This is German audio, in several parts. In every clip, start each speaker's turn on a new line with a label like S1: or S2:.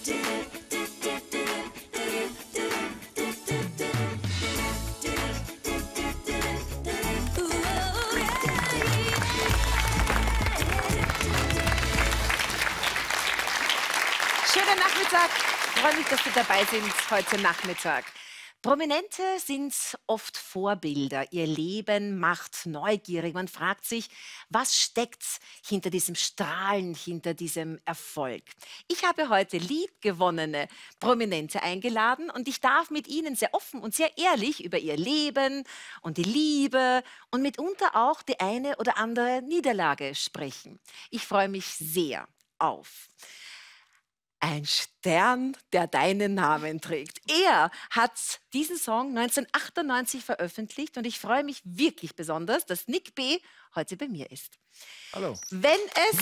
S1: Schönen Nachmittag. Ich freue mich, dass Sie dabei sind heute Nachmittag. Prominente sind oft Vorbilder. Ihr Leben macht neugierig. Man fragt sich, was steckt hinter diesem Strahlen, hinter diesem Erfolg? Ich habe heute liebgewonnene Prominente eingeladen und ich darf mit ihnen sehr offen und sehr ehrlich über ihr Leben und die Liebe und mitunter auch die eine oder andere Niederlage sprechen. Ich freue mich sehr auf ein Stern, der deinen Namen trägt. Er hat diesen Song 1998 veröffentlicht und ich freue mich wirklich besonders, dass Nick B. heute bei mir ist.
S2: Hallo.
S1: Wenn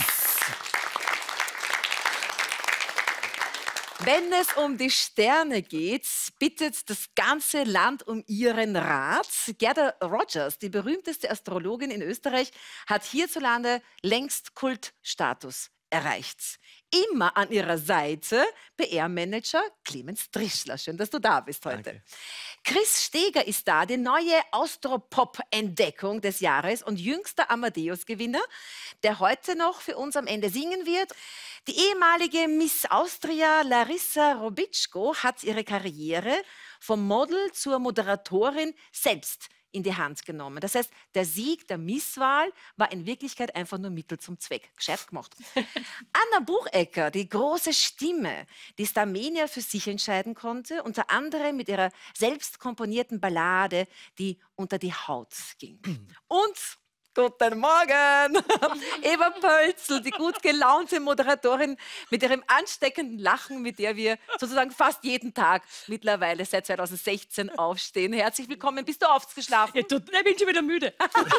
S1: es um die Sterne geht, bittet das ganze Land um ihren Rat. Gerda Rogers, die berühmteste Astrologin in Österreich, hat hierzulande längst Kultstatus erreicht. Immer an ihrer Seite PR-Manager Clemens Trischler. Schön, dass du da bist heute.
S2: Danke.
S1: Chris Steger ist da, die neue Austropop-Entdeckung des Jahres und jüngster Amadeus-Gewinner, der heute noch für uns am Ende singen wird. Die ehemalige Miss Austria Larissa Robitschko hat ihre Karriere vom Model zur Moderatorin selbst in die Hand genommen. Das heißt, der Sieg der Misswahl war in Wirklichkeit einfach nur Mittel zum Zweck. Gescheit gemacht. Anna Buchecker, die große Stimme, die Starmania für sich entscheiden konnte, unter anderem mit ihrer selbst komponierten Ballade, die unter die Haut ging. Und guten Morgen! Eva Pölzl, die gut gelaunte Moderatorin mit ihrem ansteckenden Lachen, mit der wir sozusagen fast jeden Tag mittlerweile seit 2016 aufstehen. Herzlich willkommen. Bist du ausgeschlafen?
S3: Ja, ich bin schon wieder müde.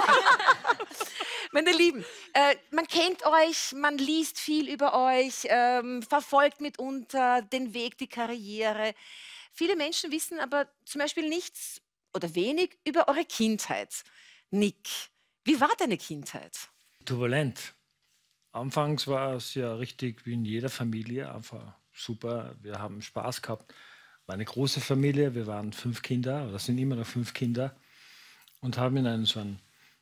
S1: Meine Lieben, man kennt euch, man liest viel über euch, verfolgt mitunter den Weg, die Karriere. Viele Menschen wissen aber zum Beispiel nichts oder wenig über eure Kindheit. Nick, wie war deine Kindheit?
S2: Turbulent. Anfangs war es ja richtig wie in jeder Familie, einfach super. Wir haben Spaß gehabt. War eine große Familie, wir waren 5 Kinder, oder sind immer noch 5 Kinder und haben in einem so einem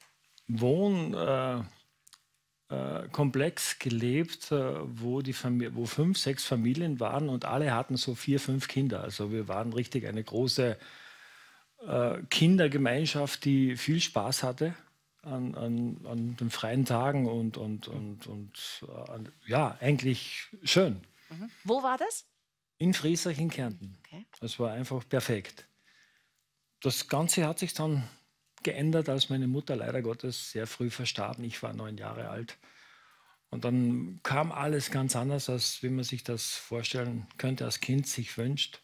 S2: Wohnkomplex gelebt, wo 5, 6 Familien waren und alle hatten so 4, 5 Kinder. Also wir waren richtig eine große Kindergemeinschaft, die viel Spaß hatte an den freien Tagen und ja, eigentlich schön.
S1: Mhm. Wo war das?
S2: In Friesach in Kärnten.
S1: Okay.
S2: Das war einfach perfekt. Das Ganze hat sich dann geändert, als meine Mutter leider Gottes sehr früh verstarb. Ich war 9 Jahre alt. Und dann kam alles ganz anders, als wie man sich das vorstellen könnte, als Kind sich wünscht.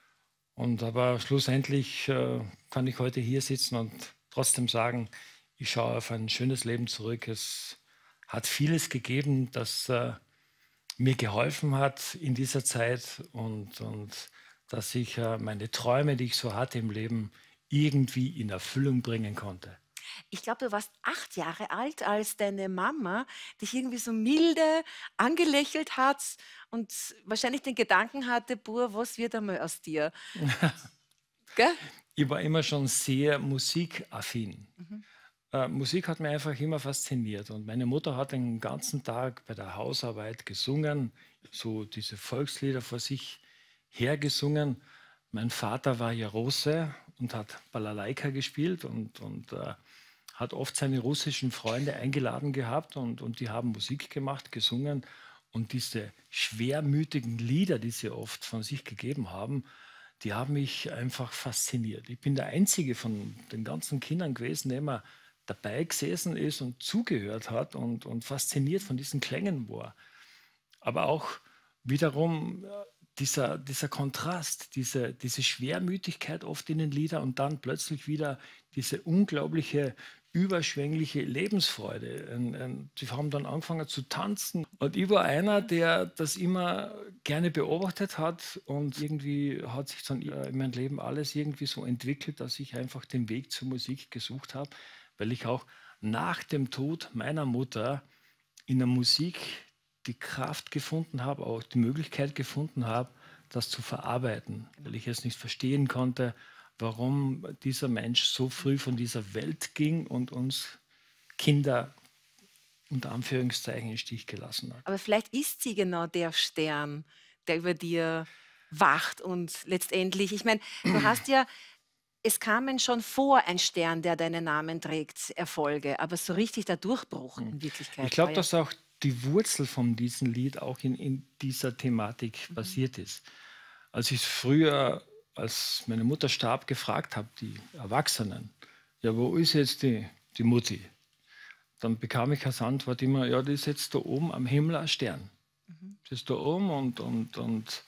S2: Aber schlussendlich kann ich heute hier sitzen und trotzdem sagen, ich schaue auf ein schönes Leben zurück. Es hat vieles gegeben, das mir geholfen hat in dieser Zeit und dass ich meine Träume, die ich so hatte im Leben, irgendwie in Erfüllung bringen konnte.
S1: Ich glaube, du warst 8 Jahre alt, als deine Mama dich irgendwie so milde angelächelt hat und wahrscheinlich den Gedanken hatte, Bur, was wird einmal aus dir? Gell?
S2: Ich war immer schon sehr musikaffin.
S1: Mhm.
S2: Musik hat mich einfach immer fasziniert. Und meine Mutter hat den ganzen Tag bei der Hausarbeit gesungen, so diese Volkslieder vor sich hergesungen. Mein Vater war Jarose und hat Balalaika gespielt und hat oft seine russischen Freunde eingeladen gehabt und die haben Musik gemacht, gesungen. Und diese schwermütigen Lieder, die sie oft von sich gegeben haben, die haben mich einfach fasziniert. Ich bin der Einzige von den ganzen Kindern gewesen, der immer dabei gesessen ist und zugehört hat und fasziniert von diesen Klängen war. Aber auch wiederum dieser Kontrast, diese Schwermütigkeit oft in den Liedern und dann plötzlich wieder diese unglaubliche, überschwängliche Lebensfreude. Sie haben dann angefangen zu tanzen. Und ich war einer, der das immer gerne beobachtet hat. Und irgendwie hat sich dann in meinem Leben alles irgendwie so entwickelt, dass ich einfach den Weg zur Musik gesucht habe, weil ich auch nach dem Tod meiner Mutter in der Musik die Kraft gefunden habe, auch die Möglichkeit gefunden habe, das zu verarbeiten, weil ich es nicht verstehen konnte, warum dieser Mensch so früh von dieser Welt ging und uns Kinder unter Anführungszeichen im Stich gelassen hat.
S1: Aber vielleicht ist sie genau der Stern, der über dir wacht und letztendlich, ich meine, du hast ja, es kamen schon vor ein Stern, der deinen Namen trägt, Erfolge, aber so richtig der Durchbruch in Wirklichkeit.
S2: Ich glaube,
S1: war
S2: dass auch die Wurzel von diesem Lied auch in dieser Thematik basiert ist. Als ich früher, als meine Mutter starb, gefragt habe, die Erwachsenen, ja, wo ist jetzt die Mutti? Dann bekam ich als Antwort immer, ja, die ist jetzt da oben am Himmel ein Stern. Die ist da oben und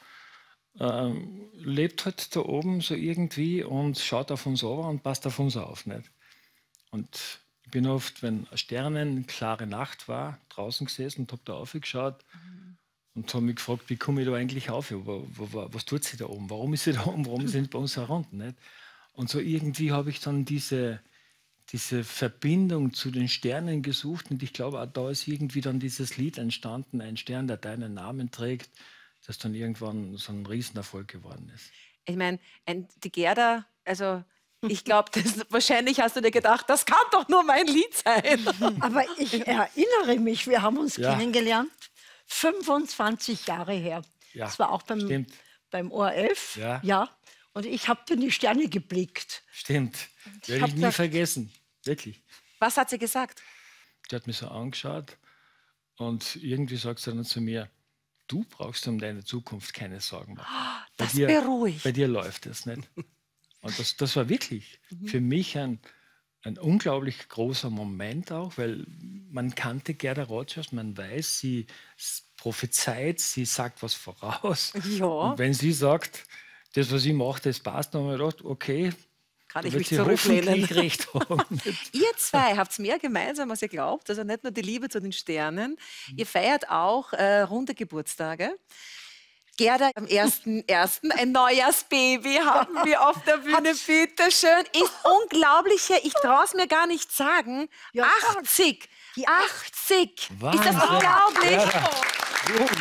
S2: lebt halt da oben so irgendwie und schaut auf uns over und passt auf uns auf. Nicht? Und ich bin oft, wenn eine sternenklare Nacht war, draußen gesessen und habe da aufgeschaut und habe mich gefragt, wie komme ich da eigentlich auf? Was tut sie da oben? Warum ist sie da oben? Warum sind bei uns herunter? Nicht? Und so irgendwie habe ich dann diese Verbindung zu den Sternen gesucht und ich glaube, auch da ist irgendwie dann dieses Lied entstanden, ein Stern, der deinen Namen trägt, das dann irgendwann so ein Riesenerfolg geworden ist.
S1: Ich meine, die Gerda, also ich glaube, wahrscheinlich hast du dir gedacht, das kann doch nur mein Lied sein.
S3: Aber ich erinnere mich, wir haben uns
S2: Ja.
S3: kennengelernt, 25 Jahre her.
S2: Ja,
S3: Das war auch beim ORF.
S2: Ja.
S3: Und ich habe in die Sterne geblickt.
S2: Stimmt, werde
S3: hab
S2: ich nie
S3: da-
S2: vergessen, wirklich.
S1: Was hat sie gesagt?
S2: Die hat mich so angeschaut und irgendwie sagt sie dann zu mir, du brauchst um deine Zukunft keine Sorgen machen.
S1: Das beruhigt.
S2: Bei dir läuft es nicht. Und das war wirklich für mich ein unglaublich großer Moment auch, weil man kannte Gerda Rogers, man weiß, sie prophezeit, sie sagt was voraus.
S1: Ja.
S2: Und wenn sie sagt, das, was ich mache, das passt, dann habe ich gedacht, okay,
S1: Kann
S2: da
S1: ich
S2: wird
S1: mich
S2: sie
S1: zurücklehnen?
S2: hoffentlich recht haben.
S1: Ihr zwei habt mehr gemeinsam, als ihr glaubt. Also nicht nur die Liebe zu den Sternen. Ihr feiert auch runde Geburtstage. Gerda, am 1.1. ein Neujahrsbaby haben wir auf der Bühne. Bitte schön. Ist unglaublich. Ich traue es mir gar nicht sagen.
S3: Ja,
S1: 80.
S3: Die
S1: 80. Ist das
S2: Wahnsinn.
S1: unglaublich?
S2: Gut.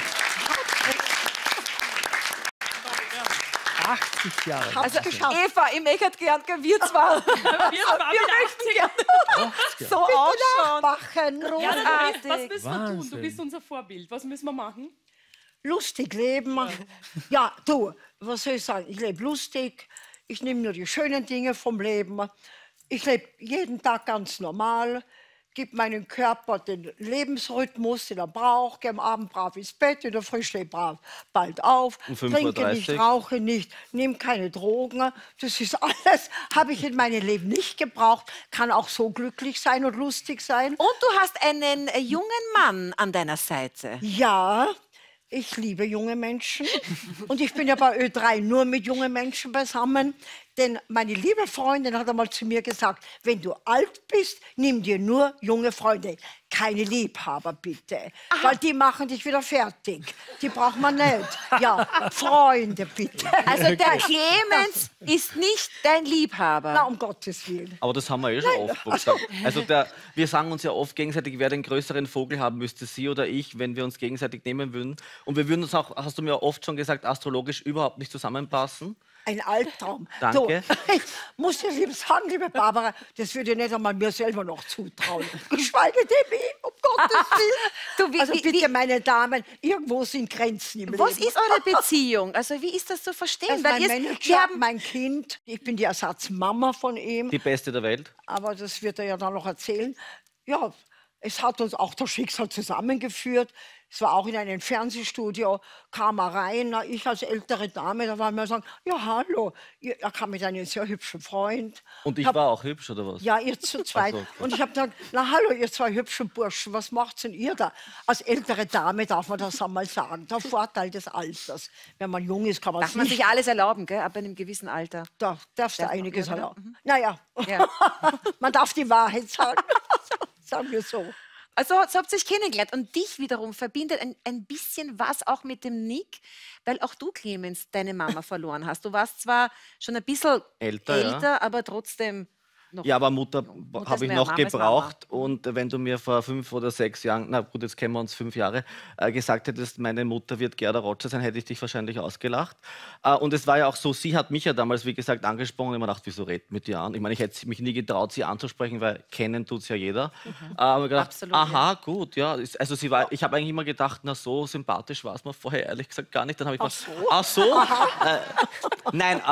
S2: 80 Jahre.
S1: Also
S3: geschafft.
S1: Eva, ich möchte gern, wir zwar. Wir möchten gerne so ausschauen.
S3: Machen,
S4: Ja,
S1: Großartig.
S4: was müssen wir tun?
S2: Wahnsinn.
S4: Du bist unser Vorbild. Was müssen wir machen?
S3: lustig leben. Ja, du, was soll ich sagen? Ich lebe lustig. Ich nehme nur die schönen Dinge vom Leben. Ich lebe jeden Tag ganz normal. Gebe meinem Körper den Lebensrhythmus, den er braucht. Gehe am Abend brav ins Bett, in der Früh stehe brav bald auf.
S5: Um 5:30
S3: Trinke nicht, rauche nicht, nehme keine Drogen. Das ist alles, habe ich in meinem Leben nicht gebraucht. Kann auch so glücklich sein und lustig sein.
S1: Und du hast einen jungen Mann an deiner Seite.
S3: Ja, ich liebe junge Menschen. Und ich bin ja bei Ö3 nur mit jungen Menschen beisammen. Denn meine liebe Freundin hat einmal zu mir gesagt, wenn du alt bist, nimm dir nur junge Freunde. Keine Liebhaber, bitte. Weil die machen dich wieder fertig. Die braucht man nicht. Ja, Freunde, bitte.
S1: Also der Clemens ist nicht dein Liebhaber.
S3: Na, um Gottes Willen.
S5: Aber das haben wir eh schon oft gesagt. Also wir sagen uns ja oft gegenseitig, wer den größeren Vogel haben müsste, sie oder ich, wenn wir uns gegenseitig nehmen würden. Und wir würden uns auch, hast du mir oft schon gesagt, astrologisch überhaupt nicht zusammenpassen.
S3: Ein Albtraum.
S5: Danke.
S3: Du, ich muss dir lieb sagen, liebe Barbara, das würde ich nicht einmal mir selber noch zutrauen. Geschweige denn ihm, um Gottes Willen.
S1: Du,
S3: Also bitte, meine Damen, irgendwo sind Grenzen im
S1: Was
S3: Leben.
S1: ist eure Beziehung? Also wie ist das zu verstehen?
S3: Also mein
S1: wir
S3: Manager,
S1: haben
S3: mein Kind, ich bin die Ersatzmama von ihm,
S5: Die beste der Welt.
S3: aber das wird er ja dann noch erzählen. Ja, es hat uns auch das Schicksal zusammengeführt. Es war auch in einem Fernsehstudio, kam er rein, na, ich als ältere Dame, da war mir sagen, ja hallo, er kam mit einem sehr hübschen Freund.
S5: Und ich
S3: Hab-
S5: war auch hübsch, oder was?
S3: Ja, ihr zu zweit.
S5: Ach so, okay.
S3: Und ich habe gesagt, na hallo, ihr zwei hübschen Burschen, was macht's denn ihr da? Als ältere Dame darf man das einmal sagen. Der Vorteil des Alters. Wenn man jung ist, kann man
S1: darf
S3: es
S1: man
S3: nicht.
S1: sich alles erlauben, gell? Ab einem gewissen Alter.
S3: Da darfst du
S1: Darf man-
S3: einiges
S1: ja, oder?
S3: erlauben. Naja,
S1: Ja.
S3: man darf die Wahrheit sagen. Sagen wir so.
S1: Also so habt ihr euch kennengelernt und dich wiederum verbindet ein bisschen was auch mit dem Nick, weil auch du, Clemens, deine Mama verloren hast. Du warst zwar schon ein bisschen
S5: Älter, ja.
S1: aber trotzdem
S5: Ja, aber Mutter
S1: Mutter ist
S5: habe ich
S1: mehr,
S5: noch
S1: Mama ist
S5: gebraucht. Und wenn du mir vor 5 oder 6 Jahren, na gut, jetzt kennen wir uns 5 Jahre, gesagt hättest, meine Mutter wird Gerda Roger sein, hätte ich dich wahrscheinlich ausgelacht. Und es war ja auch so, sie hat mich ja damals, wie gesagt, angesprochen und ich mir gedacht, wieso redet mit dir an? Ich meine, ich hätte mich nie getraut, sie anzusprechen, weil kennen tut es ja jeder. Aber gedacht,
S1: Absolut,
S5: aha, gut, ja. Also sie war, ich habe eigentlich immer gedacht, na so sympathisch war es mir vorher ehrlich gesagt gar nicht. Dann habe ich ach so? Nein,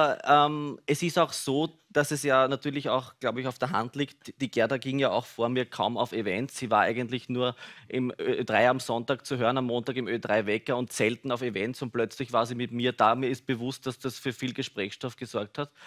S5: aber es ist auch so, dass es ja natürlich auch, glaube ich, auf der Hand liegt. Die Gerda ging ja auch vor mir kaum auf Events. Sie war eigentlich nur im Ö3 am Sonntag zu hören, am Montag im Ö3 Wecker und selten auf Events. Und plötzlich war sie mit mir da. Mir ist bewusst, dass das für viel Gesprächsstoff gesorgt hat.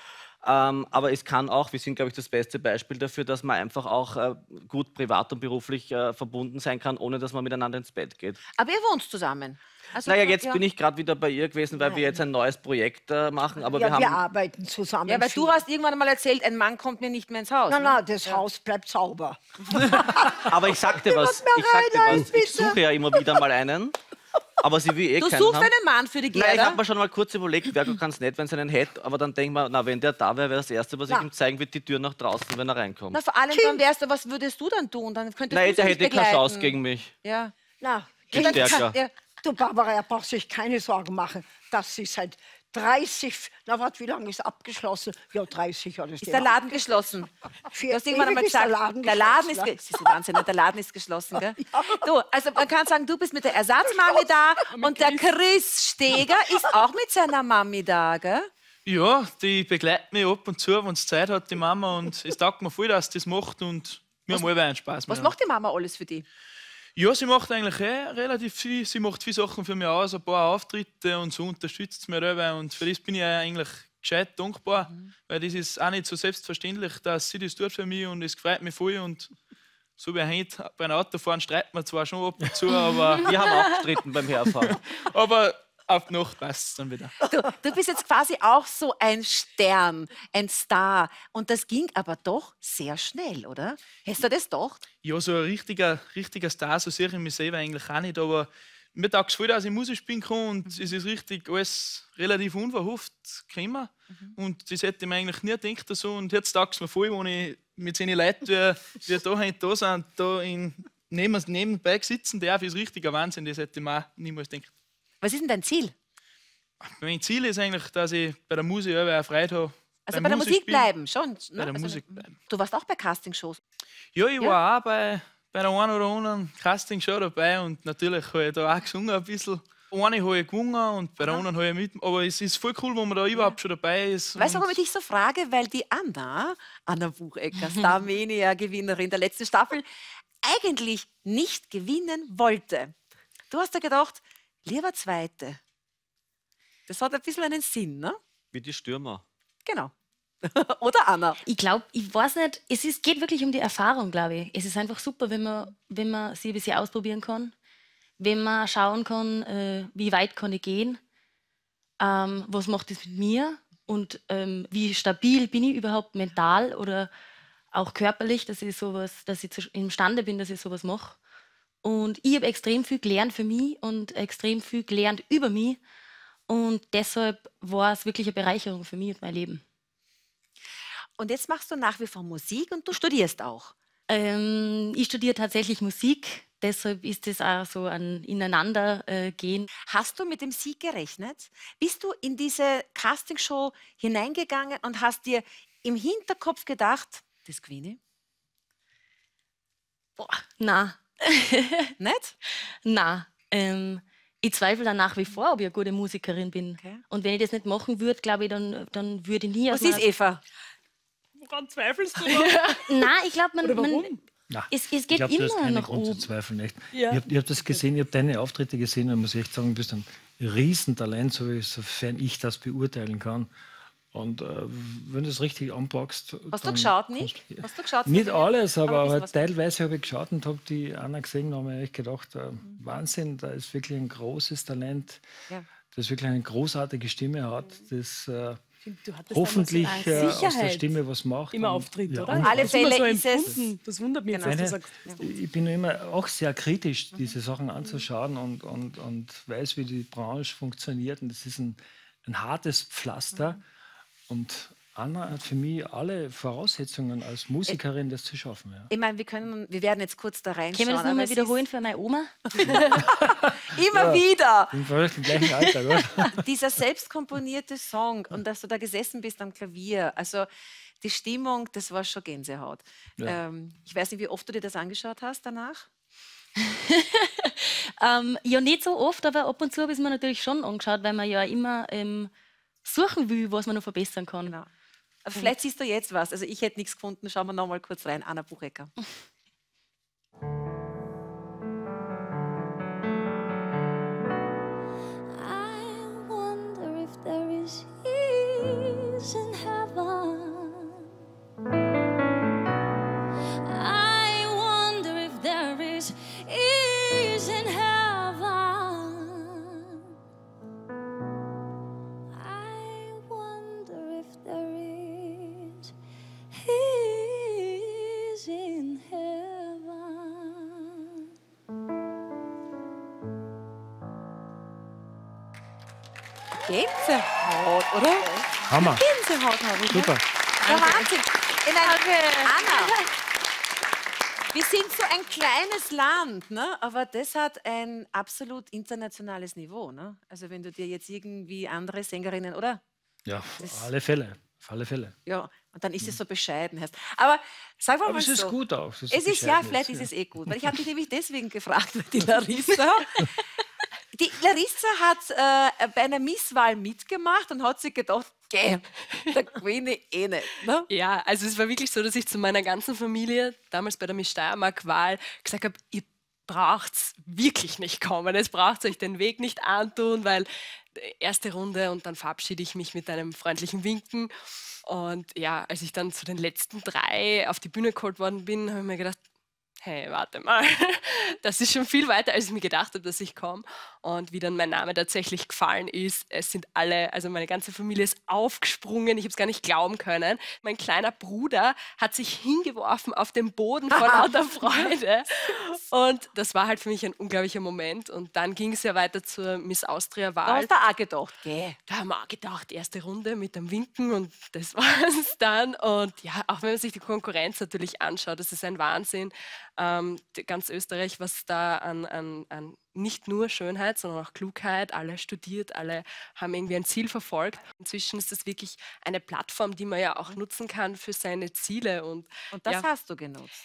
S5: Aber es kann auch, wir sind, glaube ich, das beste Beispiel dafür, dass man einfach auch gut privat und beruflich verbunden sein kann, ohne dass man miteinander ins Bett geht.
S1: Aber ihr wohnt zusammen. Also,
S5: Naja, jetzt bin ich gerade wieder bei ihr gewesen, weil wir jetzt ein neues Projekt machen. Aber wir
S3: Ja,
S5: haben.
S3: wir arbeiten zusammen.
S1: Ja, weil
S3: viel.
S1: du hast irgendwann mal erzählt, ein Mann kommt mir nicht mehr ins Haus.
S3: Nein,
S1: ne?
S3: nein, das Haus bleibt sauber.
S5: Aber ich sagte was.
S3: mir rein,
S5: Ich suche ja immer wieder mal einen. Aber sie will eh
S1: Du
S5: keinen
S1: suchst
S5: haben.
S1: einen Mann für die
S5: Nein, ich
S1: Gerda.
S5: habe mir schon mal kurz überlegt, wäre ganz nett, wenn es einen hätte. Aber dann denke ich mir, na, wenn der da wäre, wäre das Erste, was ich
S3: Na.
S5: ihm zeigen würde, die Tür nach draußen, wenn er reinkommt.
S1: Na, vor allem, dann wärst du, was würdest du dann tun? Dann könntest
S5: Nein,
S1: du
S5: der
S1: sie
S5: hätte
S1: nicht
S5: keine
S1: begleiten.
S5: Chance gegen mich.
S1: Ja.
S3: Na,
S5: Viel
S3: Kind,
S5: stärker.
S1: Ja.
S3: du Barbara, er braucht sich keine Sorgen machen, dass sie seit 30, na warte, wie lange ist abgeschlossen? Ja, 30 Jahre
S1: Ist der Laden geschlossen? Du hast irgendwann einmal gesagt, der Laden ist das ist Wahnsinn, der Laden ist geschlossen, gell? Du, also man kann sagen, du bist mit der Ersatzmami da und der Chris Steger ist auch mit seiner Mami da, gell?
S6: Ja, die begleitet mich ab und zu, wenn es Zeit hat, die Mama. Und es taugt mir voll, dass sie das macht. Und wir haben alle einen Spaß mit
S1: Was
S6: ihr.
S1: macht die Mama alles für dich?
S6: Ja, sie macht eigentlich relativ viel. Sie macht viele Sachen für mich aus, ein paar Auftritte und so unterstützt sie mich dabei. Und für das bin ich eigentlich gescheit dankbar, weil das ist auch nicht so selbstverständlich, dass sie das tut für mich und es freut mich voll. Und so wie heute beim Autofahren streiten wir zwar schon ab und zu, aber,
S5: Wir haben auch gestritten beim Herfahren.
S6: aber auf die Nacht passt es dann wieder.
S1: Du bist jetzt quasi auch so ein Stern, ein Star. Und das ging aber doch sehr schnell, oder? Hast du das gedacht?
S6: Ja, so ein richtiger Star, so sehe ich mich selber eigentlich auch nicht, aber mir taugt es voll, dass ich Musik spielen kann und es ist richtig alles relativ unverhofft gekommen. Und das hätte ich mir eigentlich nie gedacht. So. Und jetzt taugt es mir voll, wenn ich mit solchen Leuten, die da sind, da nebenbei sitzen darf, ist richtiger Wahnsinn. Das hätte ich mir auch niemals gedacht.
S1: Was ist denn dein Ziel?
S6: Mein Ziel ist eigentlich, dass ich bei der Musik auch Freude habe.
S1: Also
S6: beim
S1: bei der Musik
S6: Musikspielen.
S1: bleiben, schon. Ne?
S6: Bei der
S1: Also,
S6: Musik bleiben.
S1: Du warst auch bei Castingshows.
S6: Ja, ich war auch bei der einen oder anderen Castingshow dabei und natürlich habe ich da auch gesungen ein bisschen. Eine habe ich gewonnen und bei der anderen habe ich mit. Aber es ist voll cool, wenn man da überhaupt schon dabei ist.
S1: Weißt du,
S6: und-
S1: warum ich dich so frage? Weil die Anna Buchecker, Starmania-Gewinnerin der letzten Staffel, eigentlich nicht gewinnen wollte. Du hast dir gedacht, lieber Zweite. Das hat ein bisschen einen Sinn, ne?
S5: Wie die Stürmer.
S1: Genau. Oder Anna?
S7: Ich glaube, ich weiß nicht, geht wirklich um die Erfahrung, glaube ich. Es ist einfach super, wenn man sie ein bisschen ausprobieren kann, wenn man schauen kann, wie weit kann ich gehen, was macht es mit mir und wie stabil bin ich überhaupt mental oder auch körperlich, dass ich imstande bin, dass ich sowas mache. Und ich habe extrem viel gelernt für mich und extrem viel gelernt über mich. Und deshalb war es wirklich eine Bereicherung für mich und mein Leben.
S1: Und jetzt machst du nach wie vor Musik und du studierst auch.
S7: Ich studiere tatsächlich Musik, deshalb ist es auch so ein Ineinandergehen.
S1: Hast du mit dem Sieg gerechnet? Bist du in diese Castingshow hineingegangen und hast dir im Hinterkopf gedacht, das gewinne ich?
S7: Na,
S1: Nicht?
S7: na. Ich zweifle dann nach wie vor, ob ich eine gute Musikerin bin.
S1: Okay.
S7: Und wenn ich das nicht machen würde, glaube ich, dann würde ich nie
S1: Was ist Eva?
S4: Woran zweifelst du da?
S7: Nein, ich glaube,
S4: Oder warum?
S7: es
S2: Ich
S7: geht
S2: glaube, da ist
S7: immer
S2: kein
S7: nach
S2: Grund zu
S7: oben.
S2: zweifeln. Echt.
S4: Ja.
S2: Ich habe das gesehen, ich habe deine Auftritte gesehen und muss echt sagen, du bist ein Riesentalent, sofern ich das beurteilen kann. Und wenn du es richtig anpackst.
S1: Hast du
S2: dann
S1: geschaut, nicht?
S2: kannst du-
S1: Hast du geschaut?
S2: Nicht alles, aber,
S1: ein bisschen
S2: halt
S1: was.
S2: teilweise habe ich geschaut und habe die Anna gesehen und habe mir echt gedacht, Wahnsinn, da ist wirklich ein großes Talent,
S1: Ja.
S2: das wirklich eine großartige Stimme hat, das
S4: Du hattest
S2: hoffentlich
S4: damals so eine
S2: aus der
S4: Sicherheit
S2: Stimme was macht.
S4: im
S2: Und-
S4: Auftritt,
S2: ja,
S4: oder?
S2: und-
S1: Alle
S4: Hast du immer
S1: Fälle
S4: so
S1: ist es-
S4: empfunden. Das wundert mich jetzt,
S1: Genau.
S4: dass du
S2: Nein,
S4: sagst,
S2: ich bin immer auch sehr kritisch, diese Sachen anzuschauen und weiß, wie die Branche funktioniert. Und das ist ein hartes Pflaster. Und Anna hat für mich alle Voraussetzungen als Musikerin, das zu schaffen. Ja.
S1: Ich meine, wir werden jetzt kurz da reinschauen.
S7: Können wir das
S1: aber
S7: nochmal
S1: es
S7: wiederholen für meine Oma?
S1: ist immer wieder.
S2: Im vielleicht im gleichen Alter, oder?
S1: Dieser selbstkomponierte Song und dass du da gesessen bist am Klavier, also die Stimmung, das war schon Gänsehaut.
S2: Ja.
S1: Ich weiß nicht, wie oft du dir das angeschaut hast danach?
S7: Ja, nicht so oft, aber ab und zu habe ich es mir natürlich schon angeschaut, weil man ja immer suchen will, was man noch verbessern kann.
S1: Genau. Aber vielleicht siehst du jetzt was. Also ich hätte nichts gefunden. Schauen wir noch mal kurz rein. Anna Buchecker.
S8: I wonder if there is ease in heaven. I wonder if there is ease in heaven. I wonder if there is ease in heaven.
S1: Gänsehaut, oder?
S2: Hammer.
S1: Gänsehaut habe ich.
S2: Super.
S1: Der Wahnsinn. Ich meine, Anna, wir sind so ein kleines Land, ne? Aber das hat ein absolut internationales Niveau. Ne? Also wenn du dir jetzt irgendwie andere Sängerinnen, oder?
S2: Ja, auf alle Fälle. Auf alle Fälle.
S1: Ja, und dann ist es so bescheiden. Aber sagen wir
S2: Aber
S1: mal
S2: es ist
S1: so.
S2: gut auch.
S1: Es ist, ja, vielleicht ist es eh gut. Weil ich habe dich nämlich deswegen gefragt, weil die Larissa. Die Larissa hat bei einer Misswahl mitgemacht und hat sich gedacht, geh, da gewinne ich eh nicht. Ne?
S4: Ja, also es war wirklich so, dass ich zu meiner ganzen Familie damals bei der Miss Steiermark-Wahl gesagt habe, ihr braucht wirklich nicht kommen. Es braucht euch den Weg nicht antun, weil erste Runde und dann verabschiede ich mich mit einem freundlichen Winken. Und ja, als ich dann zu den letzten 3 auf die Bühne geholt worden bin, habe ich mir gedacht, hey, warte mal, das ist schon viel weiter, als ich mir gedacht habe, dass ich komme. Und wie dann mein Name tatsächlich gefallen ist, es sind alle, also meine ganze Familie ist aufgesprungen, ich habe es gar nicht glauben können. Mein kleiner Bruder hat sich hingeworfen auf den Boden vor lauter Freude. Und das war halt für mich ein unglaublicher Moment. Und dann ging es ja weiter zur Miss
S1: Da
S4: Austria-Wahl.
S1: hast du auch gedacht, geh.
S4: Da haben wir auch gedacht, erste Runde mit dem Winken und das war es dann. Und ja, auch wenn man sich die Konkurrenz natürlich anschaut, das ist ein Wahnsinn. Ganz Österreich, was da an nicht nur Schönheit, sondern auch Klugheit, alle studiert, alle haben irgendwie ein Ziel verfolgt. Inzwischen ist das wirklich eine Plattform, die man ja auch nutzen kann für seine Ziele. Und
S1: Und das
S4: ja,
S1: hast du genutzt.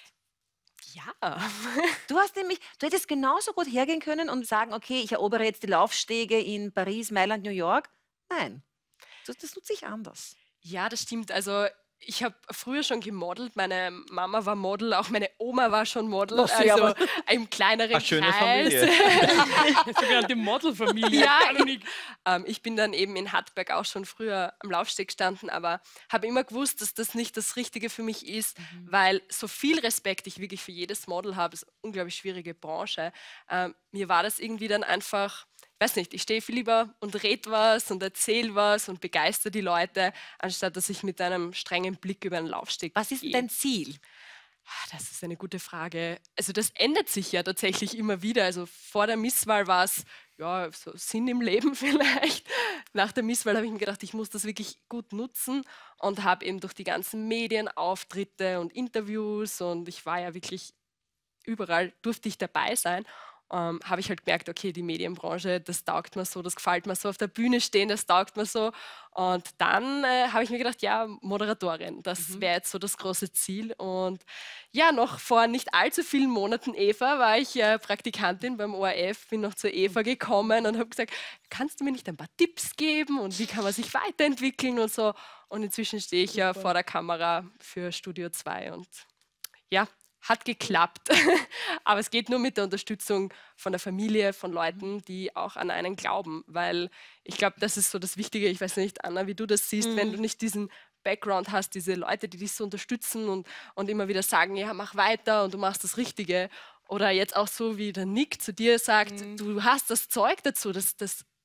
S4: ja.
S1: Du hättest genauso gut hergehen können und sagen, okay, ich erobere jetzt die Laufstege in Paris, Mailand, New York. Nein, das nutze ich anders.
S4: Ja, das stimmt. Also ich habe früher schon gemodelt. Meine Mama war Model, auch meine Oma war schon Model.
S1: Ach,
S4: Also
S1: servus.
S4: im kleineren
S5: Eine schöne
S4: Kreis.
S5: Familie.
S4: Sogenannte Modelfamilie. Ja, ich bin dann eben in Hartberg auch schon früher am Laufsteg gestanden, aber habe immer gewusst, dass das nicht das Richtige für mich ist, weil so viel Respekt ich wirklich für jedes Model habe, ist eine unglaublich schwierige Branche. Mir war das irgendwie dann einfach, weiß nicht, ich stehe viel lieber und rede was und erzähle was und begeister die Leute, anstatt dass ich mit einem strengen Blick über einen Laufsteg
S1: Was ist denn
S4: gehe.
S1: dein Ziel?
S4: Das ist eine gute Frage. Also das ändert sich ja tatsächlich immer wieder. Also vor der Misswahl war es ja so Sinn im Leben vielleicht. Nach der Misswahl habe ich mir gedacht, ich muss das wirklich gut nutzen und habe eben durch die ganzen Medienauftritte und Interviews und ich war ja wirklich überall, durfte ich dabei sein. Habe ich halt gemerkt, okay, die Medienbranche, das taugt mir so, das gefällt mir so, auf der Bühne stehen, das taugt mir so. Und dann habe ich mir gedacht, ja, Moderatorin, das wäre jetzt so das große Ziel. Und ja, noch vor nicht allzu vielen Monaten, Eva, war ich Praktikantin beim ORF, bin noch zur Eva gekommen und habe gesagt, kannst du mir nicht ein paar Tipps geben und wie kann man sich weiterentwickeln und so. Und inzwischen stehe ich ja vor der Kamera für Studio 2 und ja, hat geklappt. Aber es geht nur mit der Unterstützung von der Familie, von Leuten, die auch an einen glauben. Weil ich glaube, das ist so das Wichtige. Ich weiß nicht, Anna, wie du das siehst, wenn du nicht diesen Background hast, diese Leute, die dich so unterstützen und immer wieder sagen, ja, mach weiter und du machst das Richtige. Oder jetzt auch so, wie der Nick zu dir sagt, du hast das Zeug dazu, das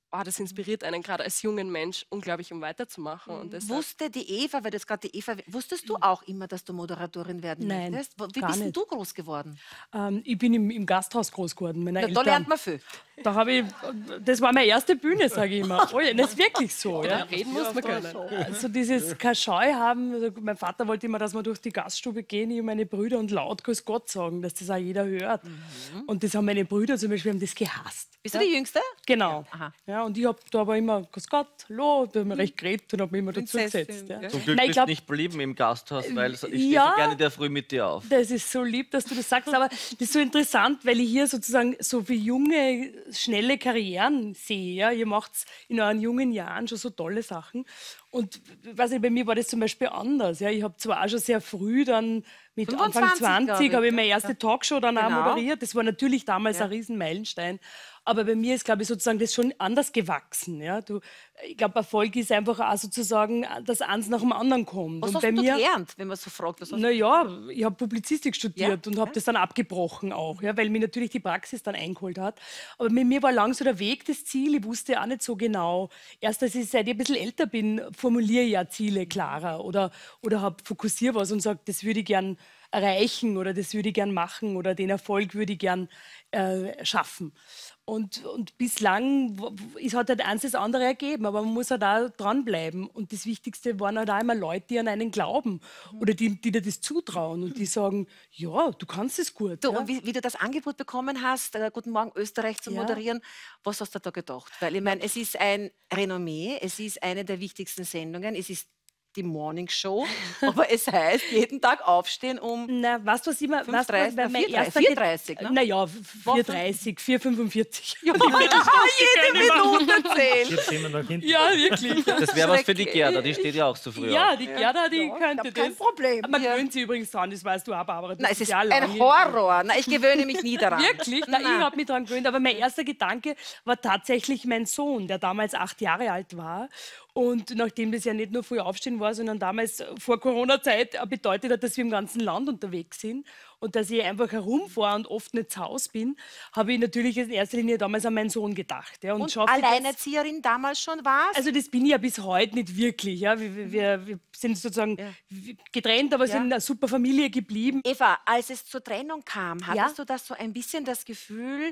S4: das inspiriert einen gerade als jungen Mensch unglaublich, um weiterzumachen. Und deshalb,
S1: Wusste die Eva, weil das gerade die Eva, wusstest du auch immer, dass du Moderatorin werden
S9: Nein,
S1: möchtest? Wie
S9: gar
S1: bist denn
S9: nicht.
S1: du groß geworden?
S9: Ich bin im Gasthaus groß geworden. Meine
S1: Na,
S9: Eltern,
S1: da lernt man viel.
S9: da habe ich, das war meine erste Bühne, sage ich immer. Oh ja, das ist wirklich so. Ja.
S4: reden muss man können.
S9: Also dieses keine Scheu haben. Also mein Vater wollte immer, dass wir durch die Gaststube gehen, ich und meine Brüder und laut Grüß Gott sagen, dass das auch jeder hört. Und das haben meine Brüder zum Beispiel haben das gehasst.
S1: Bist du die Jüngste?
S9: Genau.
S1: Aha.
S9: Ja, und ich habe da aber immer Grüß Gott, hallo, da haben wir recht geredet und habe mich immer dazu
S1: Prinzessin,
S9: gesetzt. Ja.
S1: ja.
S5: Zum Glück
S9: Nein, ich
S5: bist
S9: glaub-
S5: du nicht geblieben im Gasthaus, weil ich stehe
S9: ja.
S5: so gerne in der Früh mit dir auf.
S9: Das ist so lieb, dass du das sagst, aber das ist so interessant, weil ich hier sozusagen so viele junge, schnelle Karrieren sehe. Ja? Ihr macht in euren jungen Jahren schon so tolle Sachen. Und weiß nicht, bei mir war das zum Beispiel anders. Ja? Ich habe zwar auch schon sehr früh dann mit Anfang
S1: 25, glaub
S9: 20
S1: ich,
S9: habe ich meine erste Talkshow dann auch
S1: Genau.
S9: moderiert. Das war natürlich damals ein Riesenmeilenstein. Aber bei mir ist, glaube ich, sozusagen das schon anders gewachsen. Ja? Ich glaube, Erfolg ist einfach auch sozusagen, dass eins nach dem anderen kommt.
S1: Was
S9: Und
S1: hast
S9: bei
S1: du
S9: mir,
S1: gelernt, wenn man so fragt? Was hast
S9: naja, ich habe Publizistik studiert
S1: Ja,
S9: und habe das dann abgebrochen auch, ja, weil mir natürlich die Praxis dann eingeholt hat. Aber mit mir war lang so der Weg das Ziel. Ich wusste auch nicht so genau. Erst als seit ich ein bisschen älter bin, formuliere ich ja Ziele klarer oder fokussiere was und sage, das würde ich gern erreichen oder das würde ich gern machen oder den Erfolg würde ich gern schaffen. Und bislang es hat halt eins das andere ergeben, aber man muss halt auch dranbleiben. Und das Wichtigste waren halt auch immer Leute, die an einen glauben oder die dir das zutrauen und die sagen, ja, du kannst es gut.
S1: du,
S9: ja.
S1: und wie du das Angebot bekommen hast, Guten Morgen Österreich zu
S9: Ja.
S1: moderieren, was hast du da gedacht? Weil ich meine, es ist ein Renommee, es ist eine der wichtigsten Sendungen, es ist die Morning Show, aber es heißt jeden Tag aufstehen um
S9: Na, weißt du, was immer,
S1: 5:30,
S9: weil mein
S1: 4:30,
S9: erster
S1: 4:30, ne?
S9: Naja, 4:30, 4:45. Ja,
S1: jede Minute zählt.
S2: Jetzt sehen wir nach hinten.
S9: ja, wirklich.
S5: Das wäre was für die Gerda, die steht ja auch zu früh
S9: Ja,
S5: auf.
S9: die Gerda, die könnte
S3: hab kein
S9: das.
S3: Problem.
S9: Man
S1: Ja.
S9: gewöhnt sich übrigens dran, das weißt du auch, Barbara. Das
S1: Nein, es ist
S9: ja
S1: ein
S9: lange-
S1: Horror. Na, ich gewöhne mich nie daran.
S9: Wirklich? Nein, ich
S1: Nein.
S9: habe mich daran gewöhnt. Aber mein erster Gedanke war tatsächlich mein Sohn, der damals 8 Jahre alt war. Und nachdem das ja nicht nur früh aufstehen war, sondern damals vor Corona-Zeit bedeutet hat, dass wir im ganzen Land unterwegs sind und dass ich einfach herumfahre und oft nicht zu Hause bin, habe ich natürlich in erster Linie damals an meinen Sohn gedacht. Ja,
S1: Und
S9: schaffe ich das-
S1: Alleinerzieherin damals schon warst?
S9: Also das bin ich ja bis heute nicht wirklich. Ja. Wir sind sozusagen getrennt, aber sind eine super Familie geblieben.
S1: Eva, als es zur Trennung kam, hattest
S9: Ja.
S1: du das so ein bisschen das Gefühl,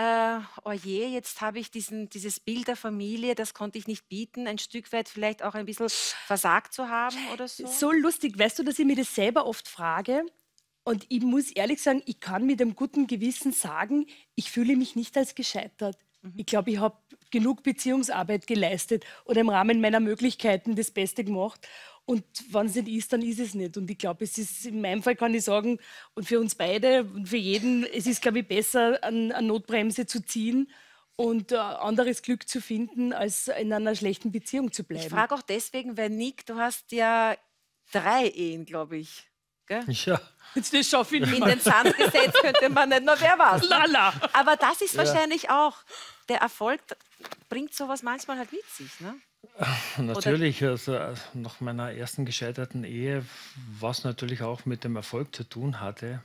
S1: oh je, jetzt habe ich dieses Bild der Familie, das konnte ich nicht bieten, ein Stück weit vielleicht auch ein bisschen versagt zu haben oder so?
S9: So lustig, weißt du, dass ich mir das selber oft frage? Und ich muss ehrlich sagen, ich kann mit einem guten Gewissen sagen, ich fühle mich nicht als gescheitert. Ich glaube, ich habe genug Beziehungsarbeit geleistet oder im Rahmen meiner Möglichkeiten das Beste gemacht. Und wenn es nicht ist, dann ist es nicht. Und ich glaube, es ist in meinem Fall kann ich sagen, und für uns beide und für jeden, es ist, glaube ich, besser, eine Notbremse zu ziehen und anderes Glück zu finden, als in einer schlechten Beziehung zu bleiben.
S1: Ich frage auch deswegen, weil Nick, du hast ja 3 Ehen, glaube ich. Gell?
S2: Ja.
S9: Das schaffe ich nicht
S1: In
S9: mehr.
S1: den Sand gesetzt könnte man nicht, nur wer weiß.
S9: Lala.
S1: Aber das ist wahrscheinlich auch, der Erfolg bringt sowas manchmal halt mit sich. Ne?
S2: Natürlich, also nach meiner ersten gescheiterten Ehe, was natürlich auch mit dem Erfolg zu tun hatte,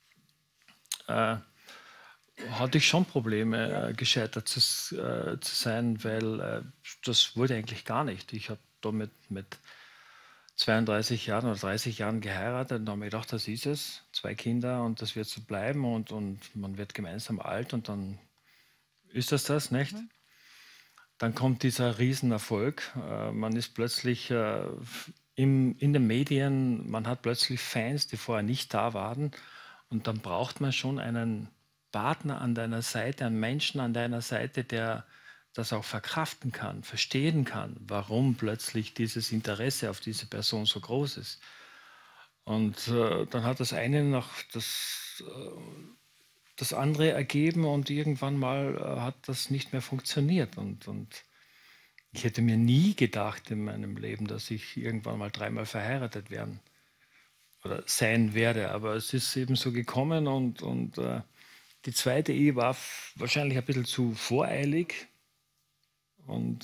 S2: hatte ich schon Probleme, gescheitert zu sein, weil das wollte ich eigentlich gar nicht. Ich habe damit mit 32 Jahren oder 30 Jahren geheiratet und habe mir gedacht, das ist es, 2 Kinder und das wird so bleiben und man wird gemeinsam alt und dann ist das, nicht? Dann kommt dieser Riesenerfolg. Man ist plötzlich in den Medien, man hat plötzlich Fans, die vorher nicht da waren. Und dann braucht man schon einen Partner an deiner Seite, einen Menschen an deiner Seite, der das auch verkraften kann, verstehen kann, warum plötzlich dieses Interesse auf diese Person so groß ist. Und dann hat das eine nach das andere ergeben und irgendwann mal hat das nicht mehr funktioniert. Und ich hätte mir nie gedacht in meinem Leben, dass ich irgendwann mal 3-mal verheiratet werden oder sein werde. Aber es ist eben so gekommen und die zweite Ehe war wahrscheinlich ein bisschen zu voreilig. Und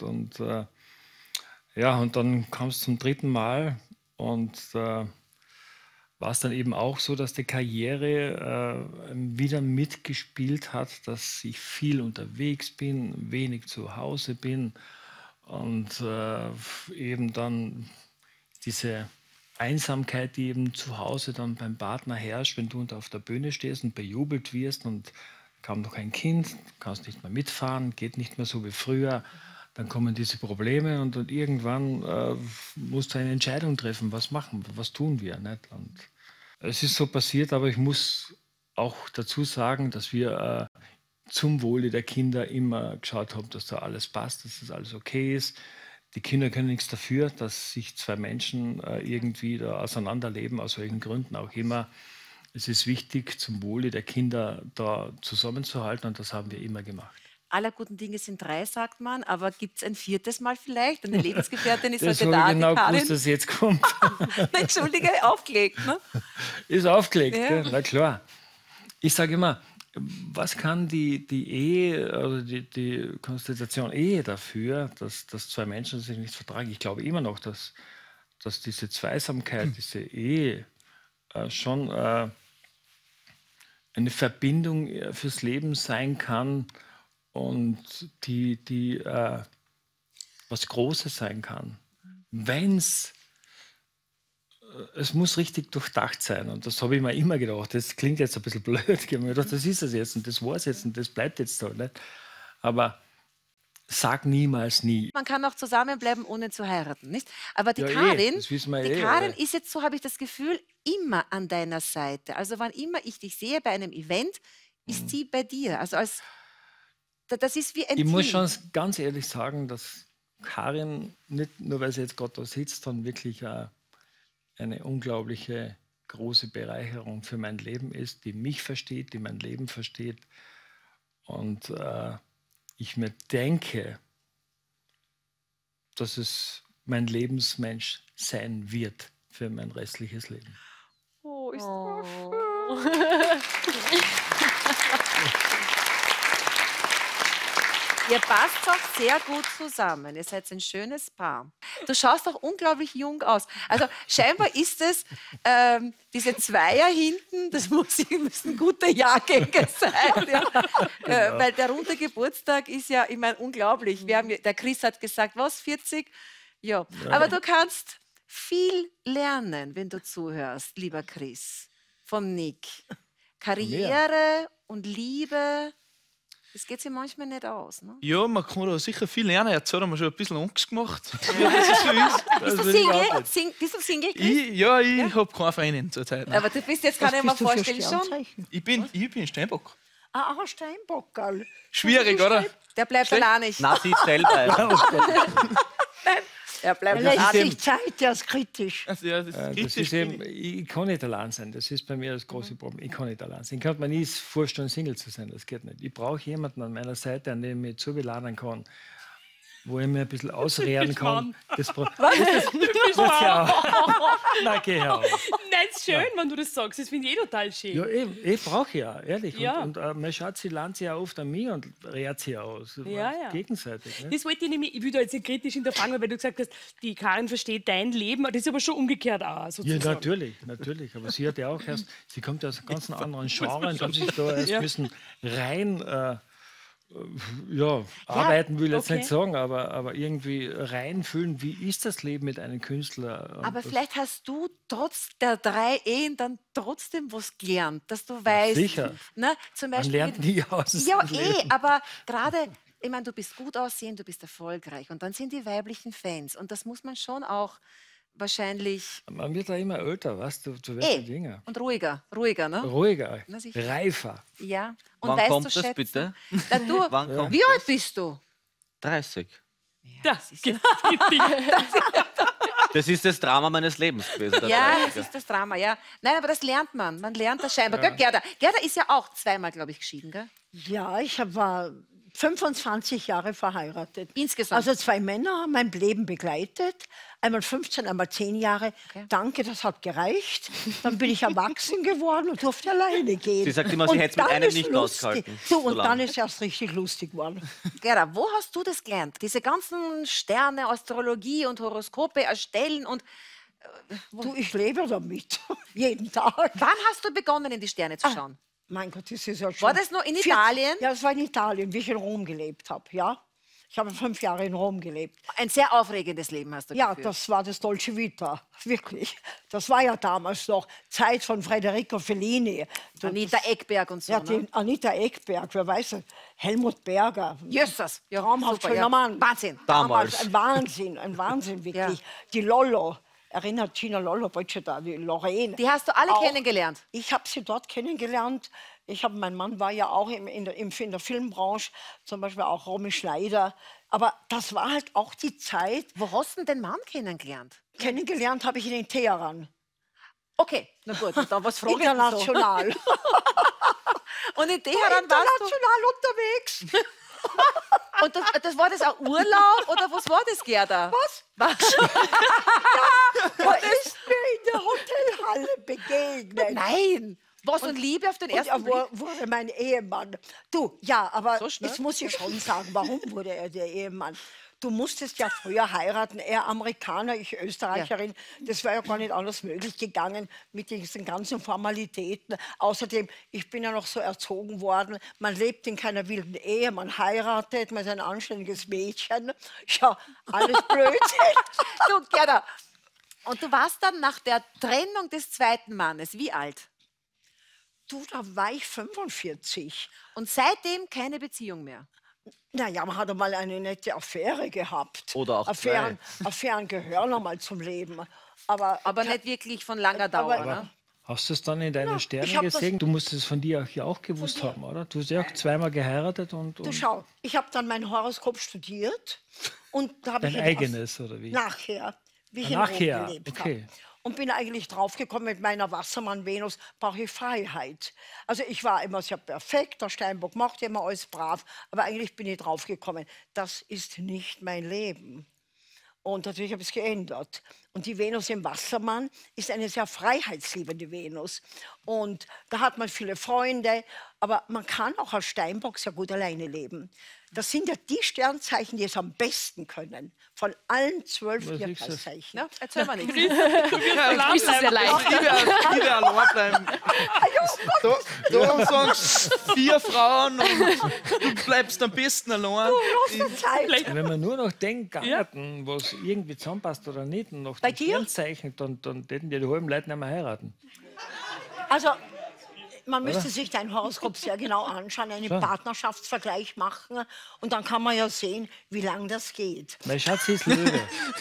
S2: dann kam es zum 3. Mal und war war es dann eben auch so, dass die Karriere wieder mitgespielt hat, dass ich viel unterwegs bin, wenig zu Hause bin und eben dann diese Einsamkeit, die eben zu Hause dann beim Partner herrscht, wenn du auf der Bühne stehst und bejubelt wirst und kaum noch ein Kind, kannst nicht mehr mitfahren, geht nicht mehr so wie früher, dann kommen diese Probleme und irgendwann musst du eine Entscheidung treffen, was machen, was tun wir. Nicht? Und es ist so passiert, aber ich muss auch dazu sagen, dass wir zum Wohle der Kinder immer geschaut haben, dass da alles passt, dass das alles okay ist. Die Kinder können nichts dafür, dass sich zwei Menschen irgendwie da auseinanderleben, aus welchen Gründen auch immer. Es ist wichtig, zum Wohle der Kinder da zusammenzuhalten und das haben wir immer gemacht.
S1: Aller guten Dinge sind 3, sagt man, aber gibt es ein 4. Mal vielleicht? Eine Lebensgefährtin ist
S2: das
S1: heute da,
S2: habe ich genau
S1: die Karin.
S2: gewusst, dass jetzt kommt.
S1: Entschuldige, aufgelegt, ne?
S2: Ist aufgelegt,
S1: Ja.
S2: gell? Na klar. Ich sage immer, was kann die Ehe oder die Konstellation Ehe dafür, dass zwei Menschen sich nicht vertragen? Ich glaube immer noch, dass diese Zweisamkeit, diese Ehe schon eine Verbindung fürs Leben sein kann und die was Großes sein kann. Es muss richtig durchdacht sein. Und das habe ich mir immer gedacht. Das klingt jetzt ein bisschen blöd. Ich habe mir gedacht, das ist es jetzt und das war es jetzt und das bleibt jetzt so. Nicht? Aber sag niemals nie.
S1: Man kann auch zusammenbleiben, ohne zu heiraten, nicht? Aber die
S2: Ja,
S1: Karin,
S2: das wissen wir
S1: die
S2: eh,
S1: Karin
S2: aber-
S1: ist jetzt, so habe ich das Gefühl, immer an deiner Seite. Also wann immer ich dich sehe bei einem Event, ist sie bei dir. Also das ist wie ein
S2: Ich muss
S1: Team.
S2: schon ganz ehrlich sagen, dass Karin, nicht nur weil sie jetzt gerade da sitzt, dann wirklich eine unglaubliche große Bereicherung für mein Leben ist, die mich versteht, die mein Leben versteht. Und ich mir denke, dass es mein Lebensmensch sein wird für mein restliches Leben.
S1: Oh, ist das Ihr passt auch sehr gut zusammen. Ihr seid ein schönes Paar. Du schaust auch unglaublich jung aus. Also scheinbar ist es diese Zweier hinten, das müssen gute Jahrgänge sein. Ja. Weil der runde Geburtstag ist ja, ich meine, unglaublich. Der Chris hat gesagt, was, 40? Ja. Aber du kannst viel lernen, wenn du zuhörst, lieber Chris, vom Nick. Karriere und Liebe. Das geht sich manchmal nicht aus. Ne?
S6: Ja, man kann da sicher viel lernen. Jetzt hat er mir schon ein bisschen Angst gemacht. Ja, dass es so ist.
S1: Bist du Single? Bist du Single, Chris?
S6: Ich habe keine Freundin zurzeit.
S1: Aber du bist jetzt, kann ich mir vorstellen, schon.
S6: Ich bin Steinbock.
S3: Ah, Steinbockerl.
S6: Schwierig, oder?
S1: Der bleibt allein nicht.
S5: Na, sie selber.
S1: Er bleibt
S3: Lässt
S1: allein.
S3: sich Zeit, der ist kritisch.
S6: Also, ja, das ist
S2: Das
S6: kritisch.
S2: ist eben, ich kann nicht allein sein. Das ist bei mir das große Problem. Ich kann nicht allein sein. Ich kann mir nie vorstellen, Single zu sein. Das geht nicht. Ich brauche jemanden an meiner Seite, an dem ich mich zubeladern kann, wo ich mir ein bisschen ausrehren kann. Das Na, geh auf.
S9: Nein, ist schön, wenn du das sagst. Das finde ich total schön.
S2: Ja, ich brauche ja, ehrlich.
S9: Ja.
S2: Und man schaut, sie lernt sich ja oft an mir und rehrt sie aus.
S9: Ja, ja.
S2: Gegenseitig. Ne?
S9: Das wollte ich nämlich, ich will da jetzt nicht kritisch hinterfragen, weil du gesagt hast, die Karin versteht dein Leben, das ist aber schon umgekehrt auch,
S2: Ja,
S9: sozusagen.
S2: natürlich. Aber sie hat ja auch erst, sie kommt ja aus einem ganz anderen Genre und hat sich da erst müssen rein arbeiten will ich jetzt
S9: okay.
S2: nicht sagen, aber irgendwie reinfühlen, wie ist das Leben mit einem Künstler? Und
S1: Aber
S2: das-
S1: vielleicht hast du trotz der 3 Ehen dann trotzdem was gelernt, dass du weißt.
S2: sicher.
S1: Ne, zum
S2: Man
S1: Beispiel
S2: lernt nie aus.
S1: Ja,
S2: dem Leben.
S1: aber gerade, ich meine, du bist gut aussehend, du bist erfolgreich und dann sind die weiblichen Fans und das muss man schon auch wahrscheinlich
S2: Man wird da immer älter, weißt du, du wirst ja jünger.
S1: und ruhiger, ne?
S2: Ruhiger,
S1: Na, sicher.
S2: reifer.
S1: Ja. Und
S5: Wann
S1: weißt
S5: kommt
S1: du
S5: das
S1: schätzen.
S5: bitte?
S1: Na, du,
S5: Wann kommt
S1: wie alt bist du?
S5: 30.
S9: Das
S5: Das ist das Drama meines Lebens gewesen. der
S1: Ja,
S5: 30er.
S1: das ist das Drama, ja. Nein, aber das lernt man. Man lernt das scheinbar. Gell, Gerda? Gerda ist ja auch zweimal, glaube ich, geschieden, gell?
S3: Ja, war 25 Jahre verheiratet.
S1: Insgesamt?
S3: Also 2 Männer haben mein Leben begleitet. Einmal 15, einmal 10 Jahre.
S1: Okay.
S3: Danke, das hat gereicht. Dann bin ich erwachsen geworden und durfte alleine gehen.
S5: Sie sagt immer, sie
S3: Und
S5: hätte es mit
S3: dann
S5: einem
S3: ist
S5: nicht
S3: lustig.
S5: ausgehalten.
S3: So,
S5: So
S3: und
S5: lang.
S3: dann ist erst richtig lustig geworden.
S1: Gerda, wo hast du das gelernt? Diese ganzen Sterne, Astrologie und Horoskope erstellen und
S3: Du, ich lebe damit. Jeden Tag.
S1: Wann hast du begonnen, in die Sterne zu schauen?
S3: Mein Gott, das ist ja schon...
S1: War das noch in Italien?
S3: Ja, das war in Italien, wie ich in Rom gelebt habe, ja. Ich habe 5 Jahre in Rom gelebt.
S1: Ein sehr aufregendes Leben hast du
S3: Ja,
S1: geführt.
S3: das war das Dolce Vita, wirklich. Das war ja damals noch Zeit von Federico Fellini.
S1: Anita Ekberg und so.
S3: Ja,
S1: ne?
S3: die Anita Ekberg, wer weiß das? Helmut Berger.
S1: Jösses. Ja,
S3: Traumhaft
S1: super,
S3: schöner Mann.
S1: Wahnsinn.
S5: Damals.
S3: Ein Wahnsinn, wirklich. Die Lollo, erinnert Gina Lollo, da, die Lorraine.
S1: Die hast du alle
S3: Auch.
S1: kennengelernt?
S3: Ich habe sie dort kennengelernt. Mein Mann war ja auch in der Filmbranche, zum Beispiel auch Romy Schneider. Aber das war halt auch die Zeit.
S1: Wo hast du den Mann kennengelernt?
S3: Kennengelernt habe ich ihn in Teheran.
S1: Okay, na gut, da was frage ich denn so?
S3: International.
S1: Und in Teheran warst du...
S3: International unterwegs.
S1: Und das war das auch Urlaub oder was war das, Gerda?
S3: Was? Er ist mir in der Hotelhalle begegnet.
S1: Nein! Was und Liebe auf den
S3: Und
S1: ersten
S3: er
S1: Blick?
S3: wurde mein Ehemann. Du, ja, aber
S1: So schnell?
S3: jetzt muss ich schon sagen, warum wurde er der Ehemann? Du musstest ja früher heiraten, er Amerikaner, ich Österreicherin. Das wäre ja gar nicht anders möglich gegangen mit diesen ganzen Formalitäten. Außerdem, ich bin ja noch so erzogen worden, man lebt in keiner wilden Ehe, man heiratet, man ist ein anständiges Mädchen. Ja, alles Blödsinn.
S1: Du, Gerda, und du warst dann nach der Trennung des zweiten Mannes, wie alt?
S3: Du, da war ich 45.
S1: Und seitdem keine Beziehung mehr?
S3: Naja, man hat einmal eine nette Affäre gehabt.
S5: Oder auch
S3: Affären gehören einmal zum Leben.
S1: Aber nicht wirklich von langer Dauer,
S3: aber-
S1: ne?
S2: Hast du es dann in deinen Sternen
S3: ich hab das-
S2: gesehen? Du musst es von dir auch gewusst haben, oder? Du hast ja auch zweimal geheiratet und
S3: Du schau, ich habe dann mein Horoskop studiert und da habe
S2: dein
S3: ich
S2: eigenes, oder wie?
S3: nachher, wie ich
S2: Nachher,
S3: in Rom gelebt
S2: okay.
S3: habe. Und bin eigentlich draufgekommen, mit meiner Wassermann-Venus brauche ich Freiheit. Also ich war immer sehr perfekt, der Steinbock machte immer alles brav, aber eigentlich bin ich draufgekommen, das ist nicht mein Leben. Und natürlich habe ich es geändert. Und die Venus im Wassermann ist eine sehr freiheitsliebende Venus. Und da hat man viele Freunde, aber man kann auch als Steinbock sehr gut alleine leben. Das sind ja die Sternzeichen, die es am besten können. Von allen 12
S2: Was ist das?
S3: Tierkreiszeichen.
S1: Ja, erzähl mal nichts.
S4: Ist das ja leicht.
S6: Ich will allein bleiben. Du sagst 4 Frauen und du bleibst am besten allein.
S3: Zeit.
S2: Wenn man nur noch den Garten, was irgendwie zusammenpasst oder nicht, und noch
S3: Bei
S2: die
S3: dir?
S2: Sternzeichen, dann hätten die halben Leute nicht mehr heiraten.
S3: Also, man müsste sich dein Horoskop sehr genau anschauen, einen Partnerschaftsvergleich machen und dann kann man ja sehen, wie lange das geht.
S2: Mein Schatz ist Löwe.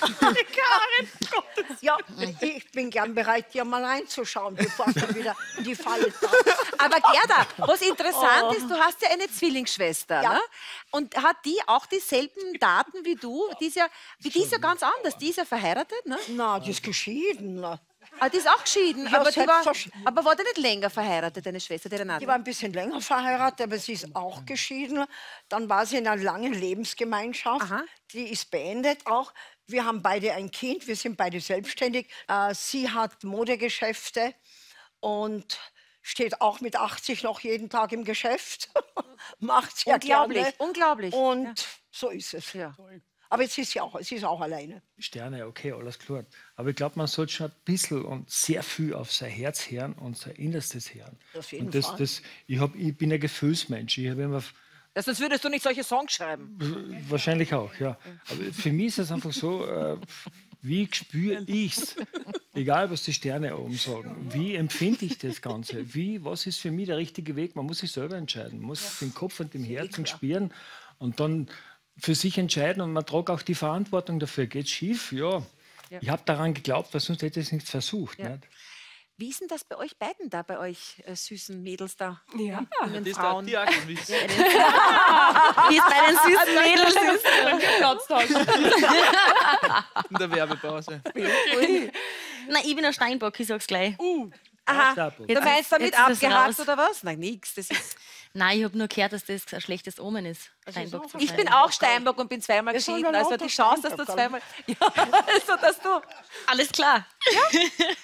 S3: Ja, ich bin gern bereit, dir mal reinzuschauen, bevor du wieder in die Falle tappst.
S1: Aber Gerda, was interessant ist, du hast ja eine Zwillingsschwester.
S3: Ja.
S1: Ne? Und hat die auch dieselben Daten wie du? Die ist ja ganz anders. Die ist ja verheiratet, ne?
S3: Na, die ist geschieden.
S1: Aber die ist auch geschieden.
S3: Ja,
S1: aber,
S3: selbstverständlich.
S1: aber war die nicht länger verheiratet, deine Schwester, die Renate?
S3: Die war ein bisschen länger verheiratet, aber sie ist auch geschieden. Dann war sie in einer langen Lebensgemeinschaft.
S1: Aha.
S3: Die ist beendet auch. Wir haben beide ein Kind, wir sind beide selbstständig. Sie hat Modegeschäfte und steht auch mit 80 noch jeden Tag im Geschäft. Macht sehr
S1: Unglaublich,
S3: gerne.
S1: unglaublich.
S3: Und so ist es.
S1: Ja.
S3: Aber jetzt ist sie ist auch alleine.
S2: Sterne, okay, alles klar. Aber ich glaube, man sollte schon ein bisschen und sehr viel auf sein Herz hören und sein Innerstes hören.
S3: Auf jeden
S2: und
S3: Fall.
S2: Ich bin ein Gefühlsmensch. Ich habe immer
S1: Sonst würdest du nicht solche Songs schreiben.
S2: wahrscheinlich auch, ja. Aber für mich ist es einfach so, wie spüre ich's? Egal, was die Sterne oben sagen. Wie empfinde ich das Ganze? Was ist für mich der richtige Weg? Man muss sich selber entscheiden. Man muss den Kopf und dem Herzen spüren und dann für sich entscheiden und man trägt auch die Verantwortung dafür. Geht schief? Ja. Ich habe daran geglaubt, weil sonst hätte ich es nicht versucht.
S1: Ja.
S2: Nicht?
S1: Wie ist denn das bei euch beiden da, bei euch süßen Mädels da?
S4: Ja.
S1: Und den
S6: Das darf
S1: Frauen?
S6: die auch gerne wissen.
S7: Wie es bei den süßen Mädels ist.
S6: In der Werbepause.
S7: Nein, ich bin ein Steinbock, ich sag's gleich.
S1: Aha,
S2: Stapel.
S1: du meinst damit
S7: jetzt ist es
S1: abgehakt
S7: raus.
S1: oder was? Nein, nix. Das ist
S7: Nein, ich habe nur gehört, dass das ein schlechtes Omen ist. Steinbock zu
S1: ich
S7: sein.
S1: bin auch Steinbock und bin zweimal
S3: Wir sind
S1: geschieden.
S3: ja
S1: Also
S3: lauter
S1: die Chance, dass du
S3: Steinbock,
S1: zweimal... Ja, also dass du...
S7: Alles klar.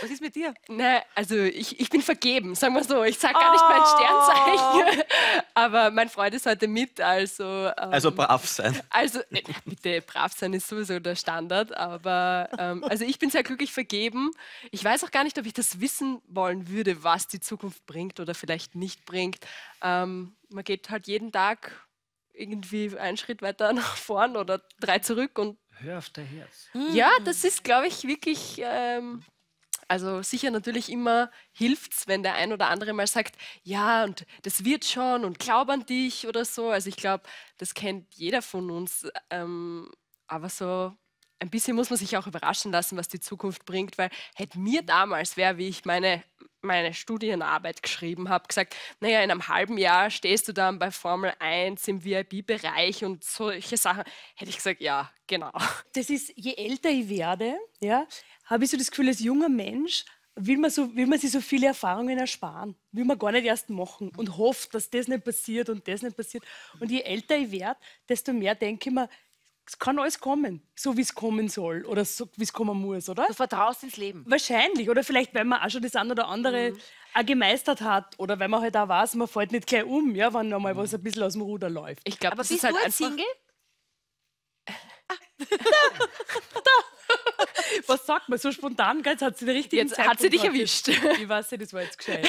S1: Was ist mit dir?
S4: Nein, also ich bin vergeben, sagen wir so. Ich sage gar nicht mein Sternzeichen, aber mein Freund ist heute mit, also...
S5: Also brav sein.
S4: Also, bitte, brav sein ist sowieso der Standard, aber also ich bin sehr glücklich vergeben. Ich weiß auch gar nicht, ob ich das wissen wollen würde, was die Zukunft bringt oder vielleicht nicht bringt. Man geht halt jeden Tag irgendwie einen Schritt weiter nach vorn oder 3 zurück und
S2: Hör auf dein Herz.
S4: ja, das ist, glaube ich, wirklich, also sicher natürlich immer hilft's, wenn der ein oder andere mal sagt, ja, und das wird schon und glaub an dich oder so. Also ich glaube, das kennt jeder von uns. Aber so ein bisschen muss man sich auch überraschen lassen, was die Zukunft bringt, weil hätte mir damals, wie ich meine Studienarbeit geschrieben habe, gesagt, naja, in einem halben Jahr stehst du dann bei Formel 1 im VIP-Bereich und solche Sachen, hätte ich gesagt, ja, genau.
S9: Das ist, je älter ich werde, ja, habe ich so das Gefühl, als junger Mensch will man sich so viele Erfahrungen ersparen. Will man gar nicht erst machen und hofft, dass das nicht passiert und das nicht passiert. Und je älter ich werde, desto mehr denke ich mir, es kann alles kommen, so wie es kommen soll oder so, wie es kommen muss, oder?
S1: Du vertraust ins Leben.
S9: Wahrscheinlich. Oder vielleicht, weil man auch schon das eine oder andere auch gemeistert hat. Oder weil man halt auch weiß, man fällt nicht gleich um, ja, wenn noch mal was ein bisschen aus dem Ruder läuft.
S4: Ich glaube,
S1: Aber
S4: das
S1: bist
S4: ist halt
S1: du ein
S4: einfach...
S1: Single?
S9: Was sagt man so spontan? Jetzt hat sie den richtigen
S4: Jetzt hat sie dich
S9: Zeitpunkt
S4: erwischt.
S9: erwischt. Ich weiß nicht, das war jetzt gescheit.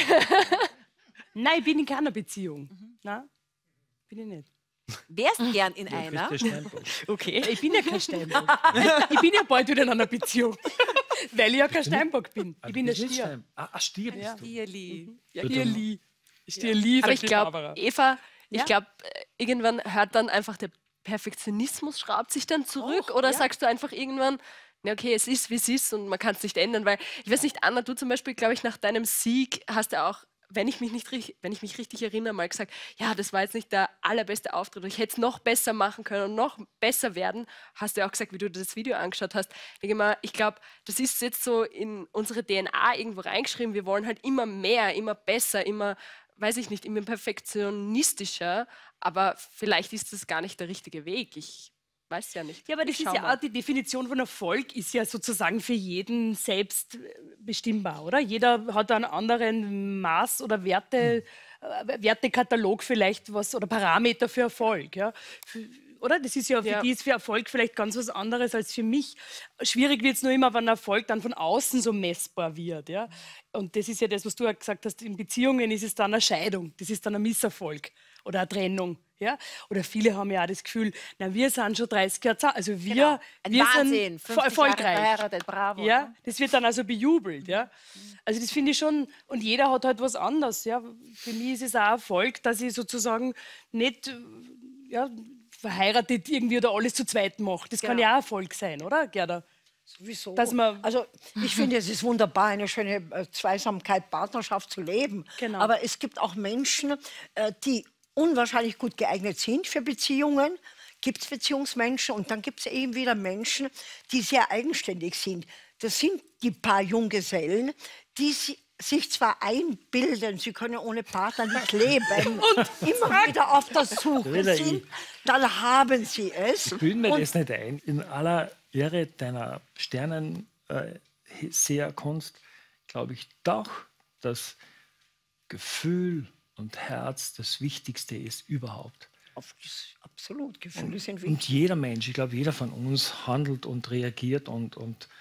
S9: Nein, ich bin in keiner Beziehung. Nein, bin ich nicht.
S1: Wärst gern in einer?
S2: Christi Steinbock.
S4: Okay.
S9: Ich bin ja kein Steinbock. Ich bin ja bald wieder in einer Beziehung. Weil ich ja kein Steinbock bin. Ich bin ein Stier.
S2: Stier bist du.
S1: Stierli.
S9: Ja, Stierli. Stierli,
S4: Aber
S9: sagt
S4: ich
S9: die
S4: glaube,
S9: Barbara.
S4: Eva, ich
S9: Ja?
S4: glaube, irgendwann hört dann einfach der Perfektionismus, schraubt sich dann zurück
S9: Och,
S4: oder
S9: ja.
S4: sagst du einfach irgendwann, na okay, es ist, wie es ist und man kann es nicht ändern, weil, ich weiß nicht, Anna, du zum Beispiel, glaube ich, nach deinem Sieg hast du auch, wenn ich mich richtig erinnere, mal gesagt, ja, das war jetzt nicht der allerbeste Auftritt, ich hätte es noch besser machen können und noch besser werden, hast du ja auch gesagt, wie du das Video angeschaut hast. Ich glaube, das ist jetzt so in unsere DNA irgendwo reingeschrieben, wir wollen halt immer mehr, immer besser, immer, weiß ich nicht, immer perfektionistischer, aber vielleicht ist das gar nicht der richtige Weg. Ich weiß ja nicht.
S9: Ja, aber das
S4: Ich
S9: ist
S4: schau
S9: ja
S4: mal.
S9: auch die Definition von Erfolg, ist ja sozusagen für jeden selbst bestimmbar, oder? Jeder hat einen anderen Maß- oder Wertekatalog vielleicht, was, oder Parameter für Erfolg, ja? Oder? Das ist ja, für die ist für Erfolg vielleicht ganz was anderes als für mich. Schwierig wird es nur immer, wenn Erfolg dann von außen so messbar wird, ja? Und das ist ja das, was du ja gesagt hast, in Beziehungen ist es dann eine Scheidung, das ist dann ein Misserfolg oder eine Trennung. Ja? Oder viele haben ja auch das Gefühl, na, wir sind schon 30 Jahre zusammen, also wir,
S1: Ein
S9: wir
S1: Wahnsinn.
S9: sind
S1: 50 Jahre
S9: erfolgreich.
S1: verheiratet, bravo.
S9: Ja? Das wird dann also bejubelt. Ja? Also das finde ich schon, und jeder hat halt was anderes. Ja? Für mich ist es auch Erfolg, dass ich sozusagen nicht ja, verheiratet irgendwie oder alles zu zweit mache. Das kann ja auch Erfolg sein, oder, Gerda?
S3: Sowieso.
S9: Dass man-
S3: Also ich finde, es ist wunderbar, eine schöne Zweisamkeit, Partnerschaft zu leben.
S9: Genau.
S3: Aber es gibt auch Menschen, die unwahrscheinlich gut geeignet sind für Beziehungen. Gibt es Beziehungsmenschen und dann gibt es eben wieder Menschen, die sehr eigenständig sind. Das sind die paar Junggesellen, die sich zwar einbilden, sie können ohne Partner nicht leben und immer wieder auf der Suche
S2: Wieder
S3: sind, dann haben sie es.
S2: Bilden mir
S3: Und
S2: das nicht ein. In aller Ehre deiner Sternenseherkunst glaube ich doch, dass Gefühl und Herz das Wichtigste ist überhaupt.
S3: Absolut, Gefühle sind wichtig.
S2: Und jeder Mensch, ich glaube, jeder von uns handelt und reagiert und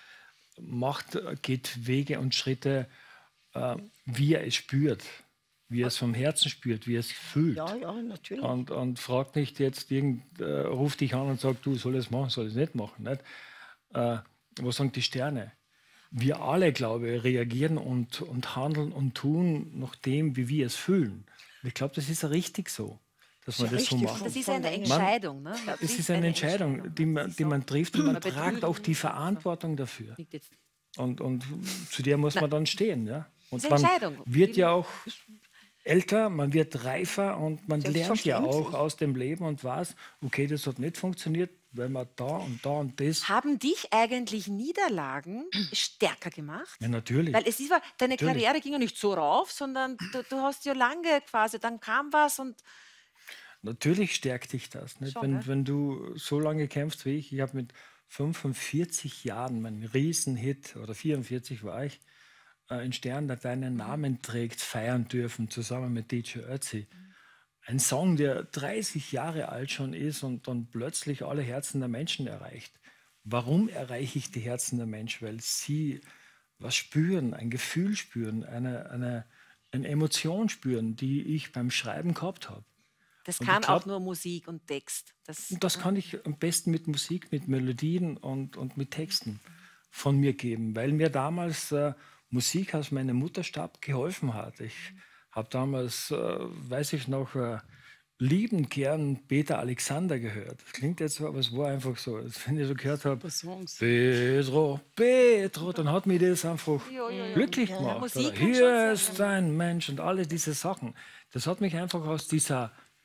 S2: geht Wege und Schritte, wie er es spürt, wie er es vom Herzen spürt, wie er es fühlt.
S3: Ja, ja, natürlich.
S2: Und fragt nicht jetzt, ruft dich an und sagt, du soll es machen, soll es nicht machen. Nicht? Was sagen die Sterne? Wir alle, glaube ich, reagieren und handeln und tun nach dem, wie wir es fühlen. Und ich glaube, das ist ja richtig so, dass man das so
S3: richtig
S2: macht.
S1: Das ist eine Entscheidung. Ne? Man
S2: Es
S1: trifft
S2: ist eine Entscheidung, die man trifft und man
S1: Man
S2: tragt
S1: betrügt.
S2: auch die Verantwortung dafür.
S1: Liegt jetzt-
S2: Und zu der muss man dann stehen. Ja? Und
S1: Das ist eine
S2: man
S1: Entscheidung.
S2: wird ja auch älter, man wird reifer und man lernt ja auch
S3: Selbstverständlich.
S2: aus dem Leben und weiß, okay, das hat nicht funktioniert, weil man da und das.
S1: Haben dich eigentlich Niederlagen stärker gemacht?
S2: Ja, natürlich.
S1: Weil es ist, deine
S2: Natürlich.
S1: Karriere ging ja nicht so rauf, sondern du hast ja lange quasi, dann kam was und
S2: Natürlich stärkt dich das. Nicht?
S1: Schon, ne?
S2: Wenn du so lange kämpfst wie ich habe mit 45 Jahren meinen Riesenhit, oder 44 war ich, ein Stern, der deinen Namen trägt, feiern dürfen, zusammen mit DJ Ötzi. Ein Song, der 30 Jahre alt schon ist und dann plötzlich alle Herzen der Menschen erreicht. Warum erreiche ich die Herzen der Menschen? Weil sie was spüren, ein Gefühl spüren, eine Emotion spüren, die ich beim Schreiben gehabt habe.
S1: Das
S2: Und
S1: kann
S2: ich glaub,
S1: auch nur Musik und Text.
S2: das kann ich am besten mit Musik, mit Melodien und mit Texten von mir geben, weil mir damals Musik aus meinem Mutterstab geholfen hat. Ich habe damals, weiß ich noch, liebend gern Peter Alexander gehört. Das klingt jetzt so, aber es war einfach so. Wenn ich so gehört habe, Pedro, Pedro, dann hat mich das einfach glücklich gemacht.
S1: Musik
S2: Oder,
S1: kann schon
S2: hier
S1: sein,
S2: ist ein Mensch und alle diese Sachen. Das hat mich einfach aus diesem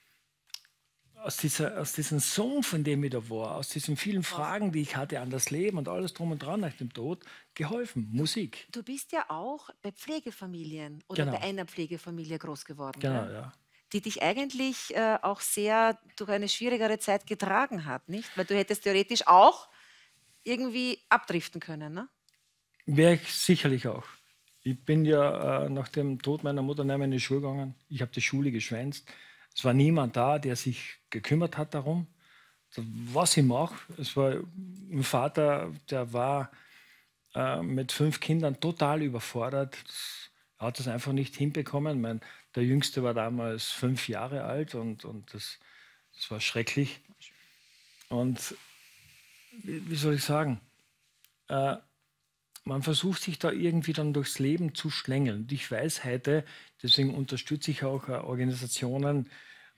S2: Sumpf, in dem ich da war, aus diesen vielen Fragen, die ich hatte an das Leben und alles drum und dran nach dem Tod, geholfen. Musik.
S1: Du bist ja auch bei Pflegefamilien oder
S2: Genau.
S1: bei einer Pflegefamilie groß geworden.
S2: Genau,
S1: gell?
S2: ja.
S1: Die dich eigentlich auch sehr durch eine schwierigere Zeit getragen hat, nicht? Weil du hättest theoretisch auch irgendwie abdriften können, ne?
S2: Wäre ich sicherlich auch. Ich bin ja nach dem Tod meiner Mutter nicht mehr in die Schule gegangen. Ich habe die Schule geschwänzt. Es war niemand da, der sich gekümmert hat darum, was ich mache. Es war ein Vater, der war mit 5 Kindern total überfordert. Er hat das einfach nicht hinbekommen. Der Jüngste war damals 5 Jahre alt und das war schrecklich. Und wie soll ich sagen? Man versucht sich da irgendwie dann durchs Leben zu schlängeln. Und ich weiß heute, deswegen unterstütze ich auch Organisationen,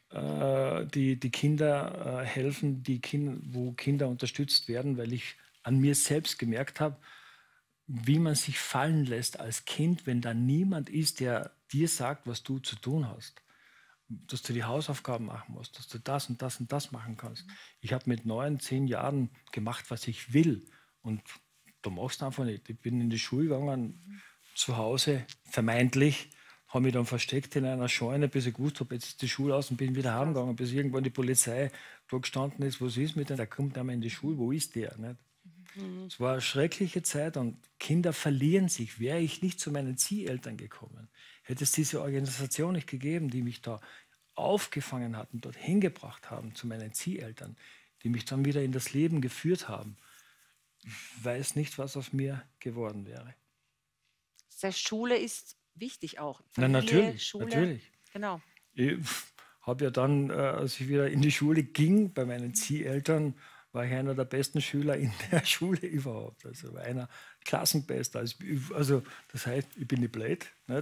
S2: die Kinder helfen, wo Kinder unterstützt werden, weil ich an mir selbst gemerkt habe, wie man sich fallen lässt als Kind, wenn da niemand ist, der dir sagt, was du zu tun hast. Dass du die Hausaufgaben machen musst, dass du das und das und das machen kannst. Ich habe mit 9, 10 Jahren gemacht, was ich will. Und du machst einfach nicht. Ich bin in die Schule gegangen, zu Hause, vermeintlich, habe mich dann versteckt in einer Scheune, bis ich gewusst habe, jetzt ist die Schule aus und bin wieder heimgegangen, bis irgendwann die Polizei da gestanden ist, was ist mit dem, der kommt einmal in die Schule, wo ist der? Nicht? Es war eine schreckliche Zeit und Kinder verlieren sich. Wäre ich nicht zu meinen Zieheltern gekommen, hätte es diese Organisation nicht gegeben, die mich da aufgefangen hat und dorthin gebracht haben, zu meinen Zieheltern, die mich dann wieder in das Leben geführt haben. Ich weiß nicht, was aus mir geworden wäre.
S1: Das heißt, Schule ist wichtig auch.
S2: Na,
S1: Familie,
S2: natürlich,
S1: Schule.
S2: natürlich.
S1: Genau.
S2: Ich habe ja dann, als ich wieder in die Schule ging, bei meinen Zieheltern, war ich einer der besten Schüler in der Schule überhaupt. Also war einer Klassenbester. Also das heißt, ich bin nicht blöd, nicht?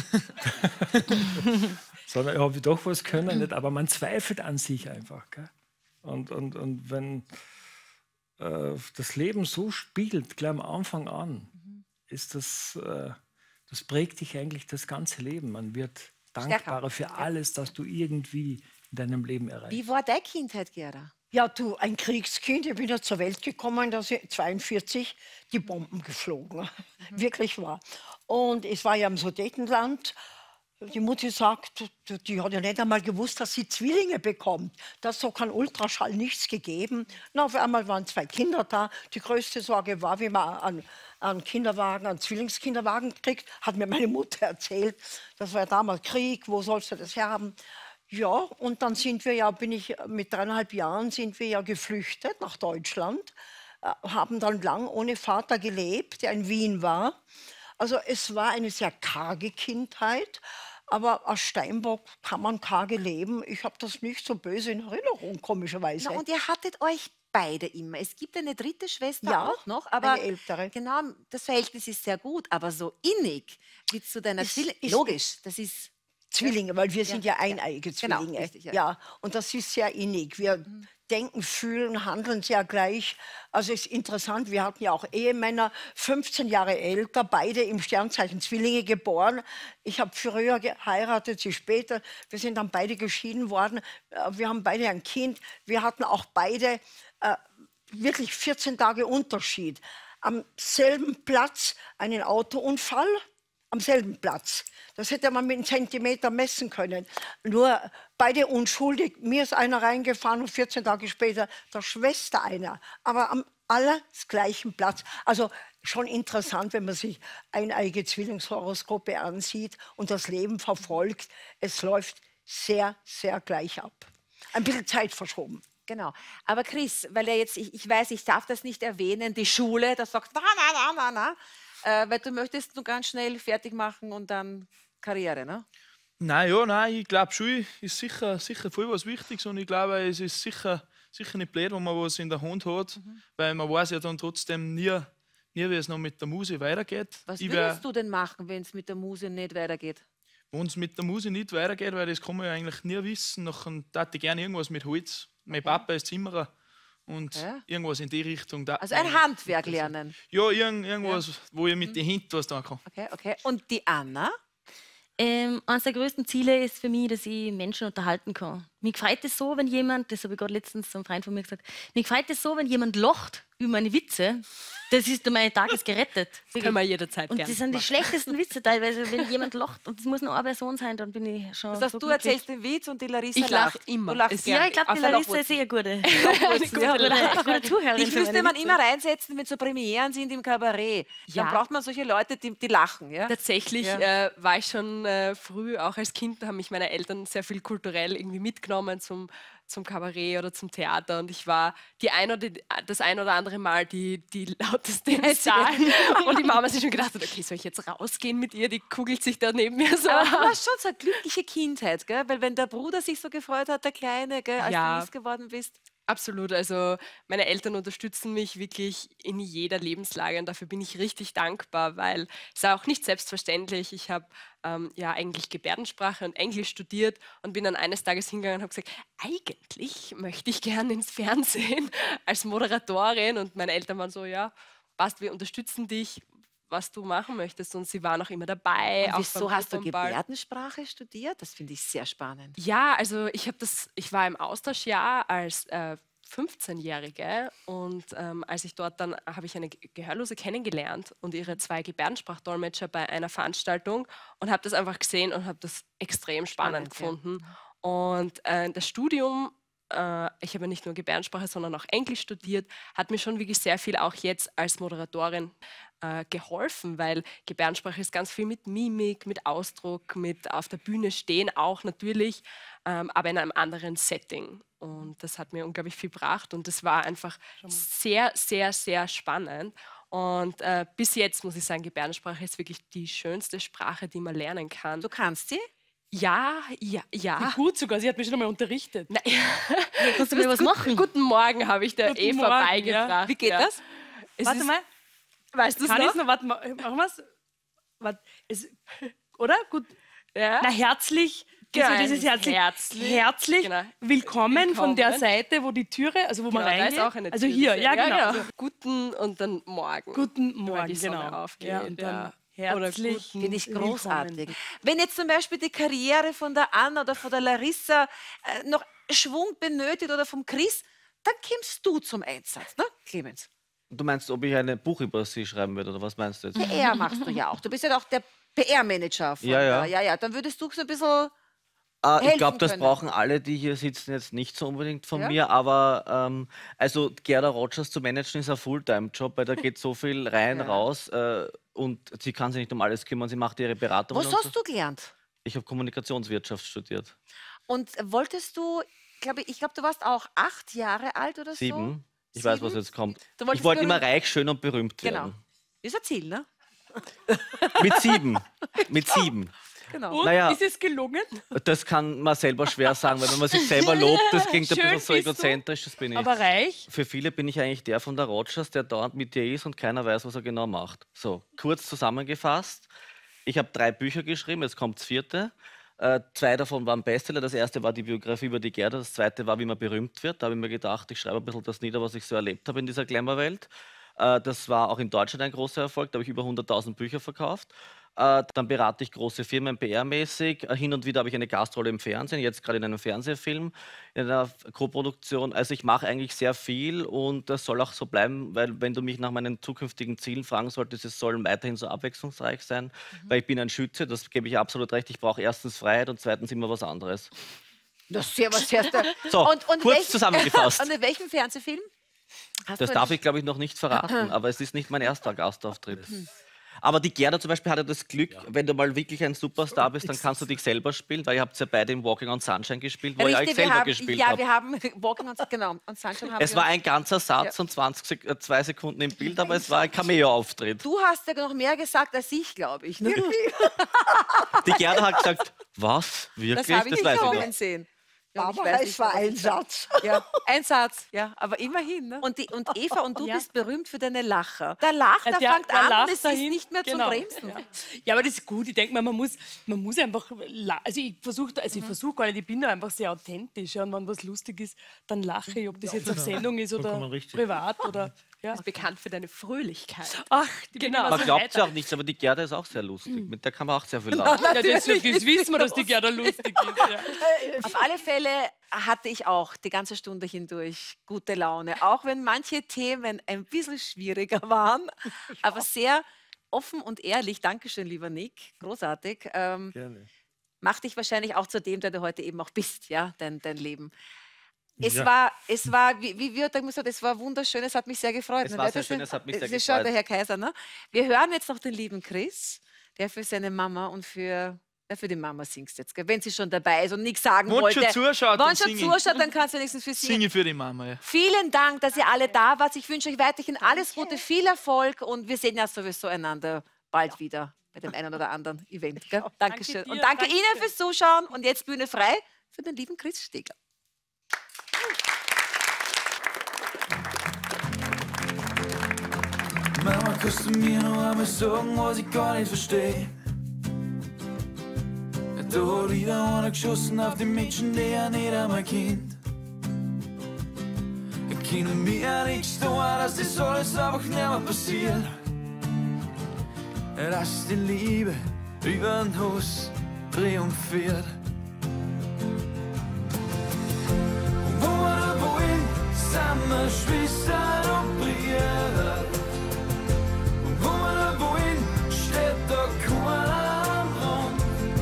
S2: Sondern ich habe doch was können, nicht? Aber man zweifelt an sich einfach. Gell? Und wenn das Leben so spielt, gleich am Anfang an, ist das prägt dich eigentlich das ganze Leben. Man wird dankbarer für alles, das du irgendwie in deinem Leben erreichst.
S1: Wie war deine Kindheit, Gerda?
S3: Ja, du, ein Kriegskind. Ich bin ja zur Welt gekommen, da sind 42 die Bomben geflogen. Wirklich wahr. Und es war ja im Sudetenland. Die Mutti sagt, die hat ja nicht einmal gewusst, dass sie Zwillinge bekommt. Das hat so kein Ultraschall, nichts gegeben. Na, auf einmal waren 2 Kinder da. Die größte Sorge war, wie man einen Kinderwagen, einen Zwillingskinderwagen kriegt, hat mir meine Mutter erzählt. Das war ja damals Krieg, wo sollst du das herhaben? Ja, und dann sind wir ja, mit 3,5 Jahren sind wir ja geflüchtet nach Deutschland, haben dann lang ohne Vater gelebt, der in Wien war. Also es war eine sehr karge Kindheit, aber aus Steinbock kann man karge leben. Ich habe das nicht so böse in Erinnerung, komischerweise.
S1: Na, und ihr hattet euch beide immer. Es gibt eine dritte Schwester
S3: Ja,
S1: auch noch, aber
S3: eine ältere.
S1: genau, das Verhältnis ist sehr gut, aber so innig wie zu deiner Zwilling. Logisch, das ist
S3: Zwillinge, weil wir sind ja
S1: ja.
S3: eineige
S1: Genau,
S3: Zwillinge.
S1: richtig, ja.
S3: Ja, und das ist sehr innig. Wir denken, fühlen, handeln sehr gleich. Also es ist interessant, wir hatten ja auch Ehemänner, 15 Jahre älter, beide im Sternzeichen Zwillinge geboren. Ich habe früher geheiratet, sie später. Wir sind dann beide geschieden worden. Wir haben beide ein Kind. Wir hatten auch beide wirklich 14 Tage Unterschied. Am selben Platz einen Autounfall. Am selben Platz. Das hätte man mit einem Zentimeter messen können. Nur beide unschuldig. Mir ist einer reingefahren und 14 Tage später der Schwester einer. Aber am alles gleichen Platz. Also schon interessant, wenn man sich eineige Zwillingshoroskope ansieht und das Leben verfolgt. Es läuft sehr, sehr gleich ab. Ein bisschen Zeit verschoben.
S1: Genau. Aber Chris, weil er jetzt, ich weiß, ich darf das nicht erwähnen, die Schule, das sagt, na, weil du möchtest nur ganz schnell fertig machen und dann Karriere, ne?
S6: Nein, ich glaube, Schule ist sicher voll was Wichtiges und ich glaube, es ist sicher nicht blöd, wenn man was in der Hand hat, weil man weiß ja dann trotzdem nie, wie es noch mit der Musik weitergeht.
S1: Was würdest du denn machen, wenn es mit der Musik nicht weitergeht?
S6: Wenn es mit der Musik nicht weitergeht, weil das kann man ja eigentlich nie wissen, dann hätte ich gerne irgendwas mit Holz. Mein Papa ist Zimmerer und irgendwas in die Richtung.
S1: Also ein Handwerk lernen.
S6: Ja, irgendwas, wo ich mit den Händen was tun kann.
S1: Okay. Und die Anna?
S7: Eines der größten Ziele ist für mich, dass ich Menschen unterhalten kann. Mich freut es so, wenn jemand, das habe ich gerade letztens zu einem Freund von mir gesagt, mich freut es so, wenn jemand lacht über meine Witze. Das ist mein Tag ist gerettet.
S4: Das können wir jederzeit
S7: Und
S4: gerne
S7: das sind die schlechtesten Witze teilweise, wenn jemand lacht. Und das muss nur eine Person sein, dann bin ich schon.
S1: Das heißt,
S7: so
S1: du
S7: glücklich.
S1: erzählst den Witz und die Larissa
S4: Ich lache
S1: lacht.
S4: immer.
S1: Du lachst
S7: Ja,
S1: gern.
S7: ich glaube, die
S1: Auf
S7: Larissa
S1: ein
S7: ist sehr gute.
S4: Gute
S7: Zuhörerin.
S1: Ich
S7: für
S1: müsste
S7: meine
S1: man
S7: Witze.
S1: immer reinsetzen, wenn so Premieren sind im Kabarett. Dann
S4: Ja.
S1: braucht man solche Leute, die lachen. Ja?
S4: Tatsächlich war ich schon früh, auch als Kind, da haben mich meine Eltern sehr viel kulturell irgendwie mitgenommen zum Kabarett oder zum Theater. Und ich war das ein oder andere Mal die lauteste im Saal. Und die Mama sich schon gedacht hat, okay, soll ich jetzt rausgehen mit ihr? Die kugelt sich da neben mir so.
S1: Aber du hast schon so eine glückliche Kindheit, gell? Weil wenn der Bruder sich so gefreut hat, der Kleine, gell, als
S4: Ja.
S1: du Miss geworden bist.
S4: Absolut. Also meine Eltern unterstützen mich wirklich in jeder Lebenslage und dafür bin ich richtig dankbar, weil es ist auch nicht selbstverständlich. Ich habe eigentlich Gebärdensprache und Englisch studiert und bin dann eines Tages hingegangen und habe gesagt, eigentlich möchte ich gerne ins Fernsehen als Moderatorin. Und meine Eltern waren so, ja, passt, wir unterstützen dich, was du machen möchtest. Und sie waren auch immer dabei. Auch
S1: Wieso
S4: beim
S1: hast du
S4: Opernball.
S1: Gebärdensprache studiert? Das finde ich sehr spannend.
S4: Ja, also ich war im Austauschjahr als 15-Jährige und als ich dort dann habe ich eine Gehörlose kennengelernt und ihre 2 Gebärdensprachdolmetscher bei einer Veranstaltung und habe das einfach gesehen und habe das extrem spannend gefunden. Und das Studium, ich habe ja nicht nur Gebärdensprache, sondern auch Englisch studiert, hat mir schon wirklich sehr viel auch jetzt als Moderatorin geholfen, weil Gebärdensprache ist ganz viel mit Mimik, mit Ausdruck, mit auf der Bühne stehen auch natürlich, aber in einem anderen Setting. Und das hat mir unglaublich viel gebracht und das war einfach sehr, sehr, sehr spannend. Und bis jetzt muss ich sagen, Gebärdensprache ist wirklich die schönste Sprache, die man lernen kann.
S1: Du kannst sie?
S4: Ja.
S9: Gut sogar, sie hat mich schon einmal unterrichtet.
S4: Na,
S7: Kannst du mir was machen?
S4: Guten Morgen habe ich der
S9: Guten
S4: Eva
S9: Morgen,
S4: beigebracht.
S9: ja.
S1: Wie geht das?
S9: Warte mal,
S4: Weißt du es
S9: kann ich
S4: noch?
S9: noch? Warte mal, machen wir es? Oder? Gut.
S4: Ja.
S9: Na, herzlich.
S4: Genau,
S9: Dieses herzlich
S4: Genau.
S9: willkommen von der
S4: Willkommen.
S9: Seite, wo die Türe, also wo man
S4: Genau, da
S9: reingeht.
S4: ist auch eine
S9: also
S4: Tür
S9: hier,
S4: zu
S9: ja
S4: sehen.
S9: genau.
S4: So Guten und dann Morgen.
S9: Guten
S4: Wenn
S9: Morgen,
S4: die Sonne
S9: genau.
S4: aufgeht.
S9: Ja, und dann
S4: Oder
S9: herzlich.
S4: guten-
S1: Finde ich
S9: Willkommen.
S1: großartig. Wenn jetzt zum Beispiel die Karriere von der Anna oder von der Larissa noch Schwung benötigt oder vom Chris, dann kommst du zum Einsatz, ne, Clemens?
S5: Du meinst, ob ich ein Buch über sie schreiben würde, oder was meinst du jetzt?
S1: PR machst du ja auch. Du bist ja auch der PR-Manager von
S5: Ja.
S1: ja. Dann würdest du so ein bisschen
S5: Ich
S1: helfen
S5: glaube, das
S1: können.
S5: brauchen alle, die hier sitzen, jetzt nicht so unbedingt von
S1: Ja?
S5: mir, aber also Gerda Rogers zu managen ist ein Fulltime-Job, weil da geht so viel rein, raus und sie kann sich nicht um alles kümmern, sie macht ihre Beratung.
S1: Was hast du gelernt?
S5: Ich habe Kommunikationswirtschaft studiert.
S1: Und wolltest du, ich glaube, du warst auch 8 Jahre alt oder
S5: 7.
S1: so?
S5: Ich weiß, was
S1: 7?
S5: jetzt kommt.
S1: Du wolltest
S5: Ich wollte immer
S1: berühmt-
S5: reich, schön und berühmt
S1: Genau.
S5: werden.
S1: Ist ein Ziel, ne?
S5: Mit 7. Mit 7.
S1: Genau.
S9: Und
S5: Naja.
S9: ist es gelungen?
S5: Das kann man selber schwer sagen, weil wenn man sich selber lobt, das klingt ein
S9: Schön
S5: bisschen so
S9: bist du,
S5: egozentrisch, das bin ich.
S9: Aber reich?
S5: Für viele bin ich eigentlich der von der Rogers, der dauernd mit dir ist und keiner weiß, was er genau macht. So, kurz zusammengefasst. Ich habe 3 Bücher geschrieben, jetzt kommt das 4. 2 davon waren Bestseller. Das erste war die Biografie über die Gerda, das zweite war, wie man berühmt wird. Da habe ich mir gedacht, ich schreibe ein bisschen das nieder, was ich so erlebt habe in dieser Glamour-Welt. Das war auch in Deutschland ein großer Erfolg, da habe ich über 100.000 Bücher verkauft. Dann berate ich große Firmen PR-mäßig. Hin und wieder habe ich eine Gastrolle im Fernsehen, jetzt gerade in einem Fernsehfilm, in einer Koproduktion. Also ich mache eigentlich sehr viel und das soll auch so bleiben, weil wenn du mich nach meinen zukünftigen Zielen fragen solltest, es soll weiterhin so abwechslungsreich sein, weil ich bin ein Schütze, das gebe ich absolut recht. Ich brauche erstens Freiheit und zweitens immer was anderes.
S1: Das ist ja was erste.
S5: So, kurz zusammengefasst.
S1: Und in welchem Fernsehfilm?
S5: Das darf ich, glaube ich, noch nicht verraten, aber es ist nicht mein erster Gastauftritt. Aber die Gerda zum Beispiel hatte das Glück, wenn du mal wirklich ein Superstar bist, dann kannst du dich selber spielen, weil ihr habt ja beide im Walking on Sunshine gespielt, wo ihr euch selber gespielt habt.
S1: Ja, wir haben Walking on, genau, on Sunshine haben
S5: Es war ein ganzer Satz und 2 Sekunden im Bild, aber es war ein Cameo-Auftritt.
S1: Du hast ja noch mehr gesagt als ich, glaube ich. Ne?
S5: Die Gerda hat gesagt, was? Wirklich?
S1: Das habe ich nicht
S5: weiß ich
S1: kommen
S5: noch.
S1: sehen. Ja,
S3: Aber es war ein Satz.
S1: Ja, ein Satz, ja, aber immerhin. Ne? Und Eva, und du bist berühmt für deine Lacher. Der lacht, der fängt an und es ist nicht mehr zum Bremsen.
S9: Ja, aber das ist gut. Ich denke mal, man muss einfach, also ich versuche gar nicht, ich bin da einfach sehr authentisch. Ja, und wenn was lustig ist, dann lache ich, ob das jetzt auf Sendung ist oder privat. Oder, ja.
S4: Du bist bekannt für deine Fröhlichkeit.
S9: Ach, genau.
S5: Man glaubt es ja auch nicht, aber die Gerda ist auch sehr lustig. Mit der kann man auch sehr viel lachen.
S9: Ja, das wissen wir, dass die Gerda lustig ist. Ja.
S1: Auf alle Fälle hatte ich auch die ganze Stunde hindurch gute Laune, auch wenn manche Themen ein bisschen schwieriger waren, aber sehr offen und ehrlich. Dankeschön, lieber Nick, großartig.
S2: Gerne.
S1: Macht dich wahrscheinlich auch zu dem, der du heute eben auch bist, ja, dein Leben. Es
S2: Ja.
S1: war, wie hat er gesagt, es war wunderschön, es hat mich sehr gefreut.
S5: Es war sehr schön, es hat mich sehr
S1: Das schaut
S5: gefreut.
S1: der Herr Kaiser, ne? Wir hören jetzt noch den lieben Chris, der für seine Mama und für die Mama singst jetzt, gell? Wenn sie schon dabei ist und nichts sagen
S6: Wenn
S1: wollte.
S6: schon zuschaut,
S1: Wenn
S6: dann
S1: schon
S6: singe ich.
S1: zuschaut, dann kannst du wenigstens für sie.
S6: Singe für die Mama, ja.
S1: Vielen Dank, dass ihr alle da wart. Ich wünsche euch weiterhin alles Gute, viel Erfolg und wir sehen ja sowieso einander bald wieder bei dem einen oder anderen Event. Gell? Dankeschön.
S9: dir,
S1: Und danke
S9: danke.
S1: Ihnen fürs Zuschauen und jetzt Bühne frei für den lieben Chris Stegler.
S10: Mama, kannst du mir noch einmal sagen, was ich gar nicht verstehe? Da hat wieder einer geschossen auf die Menschen, die ja nicht einmal kennt. Können mir ja nichts tun, dass das alles einfach nicht mehr passiert. Dass die Liebe über den Hass triumphiert. Und wo wir da wollen, sind wir Schwestern und Brüder. Und wo wir da wollen, steht da keiner am Rand.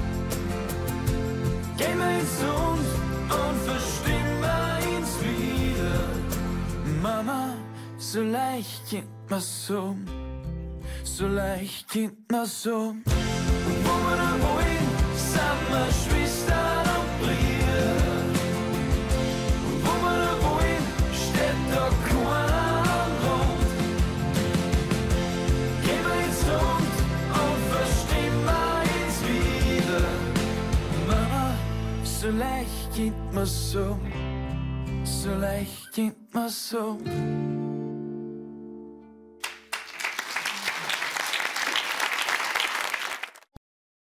S10: Gehen wir ins Land und verstehen wir uns wieder. Mama, so leicht kennt man so. So leicht kennt man so. Und wo wir da wollen, sind wir Schwestern und Brüder. Und wo wir da wollen, steht da keiner am Rand. Gehen wir ins Land und verstehen wir uns wieder. Mama, so leicht kennt man so. So leicht kennt man so.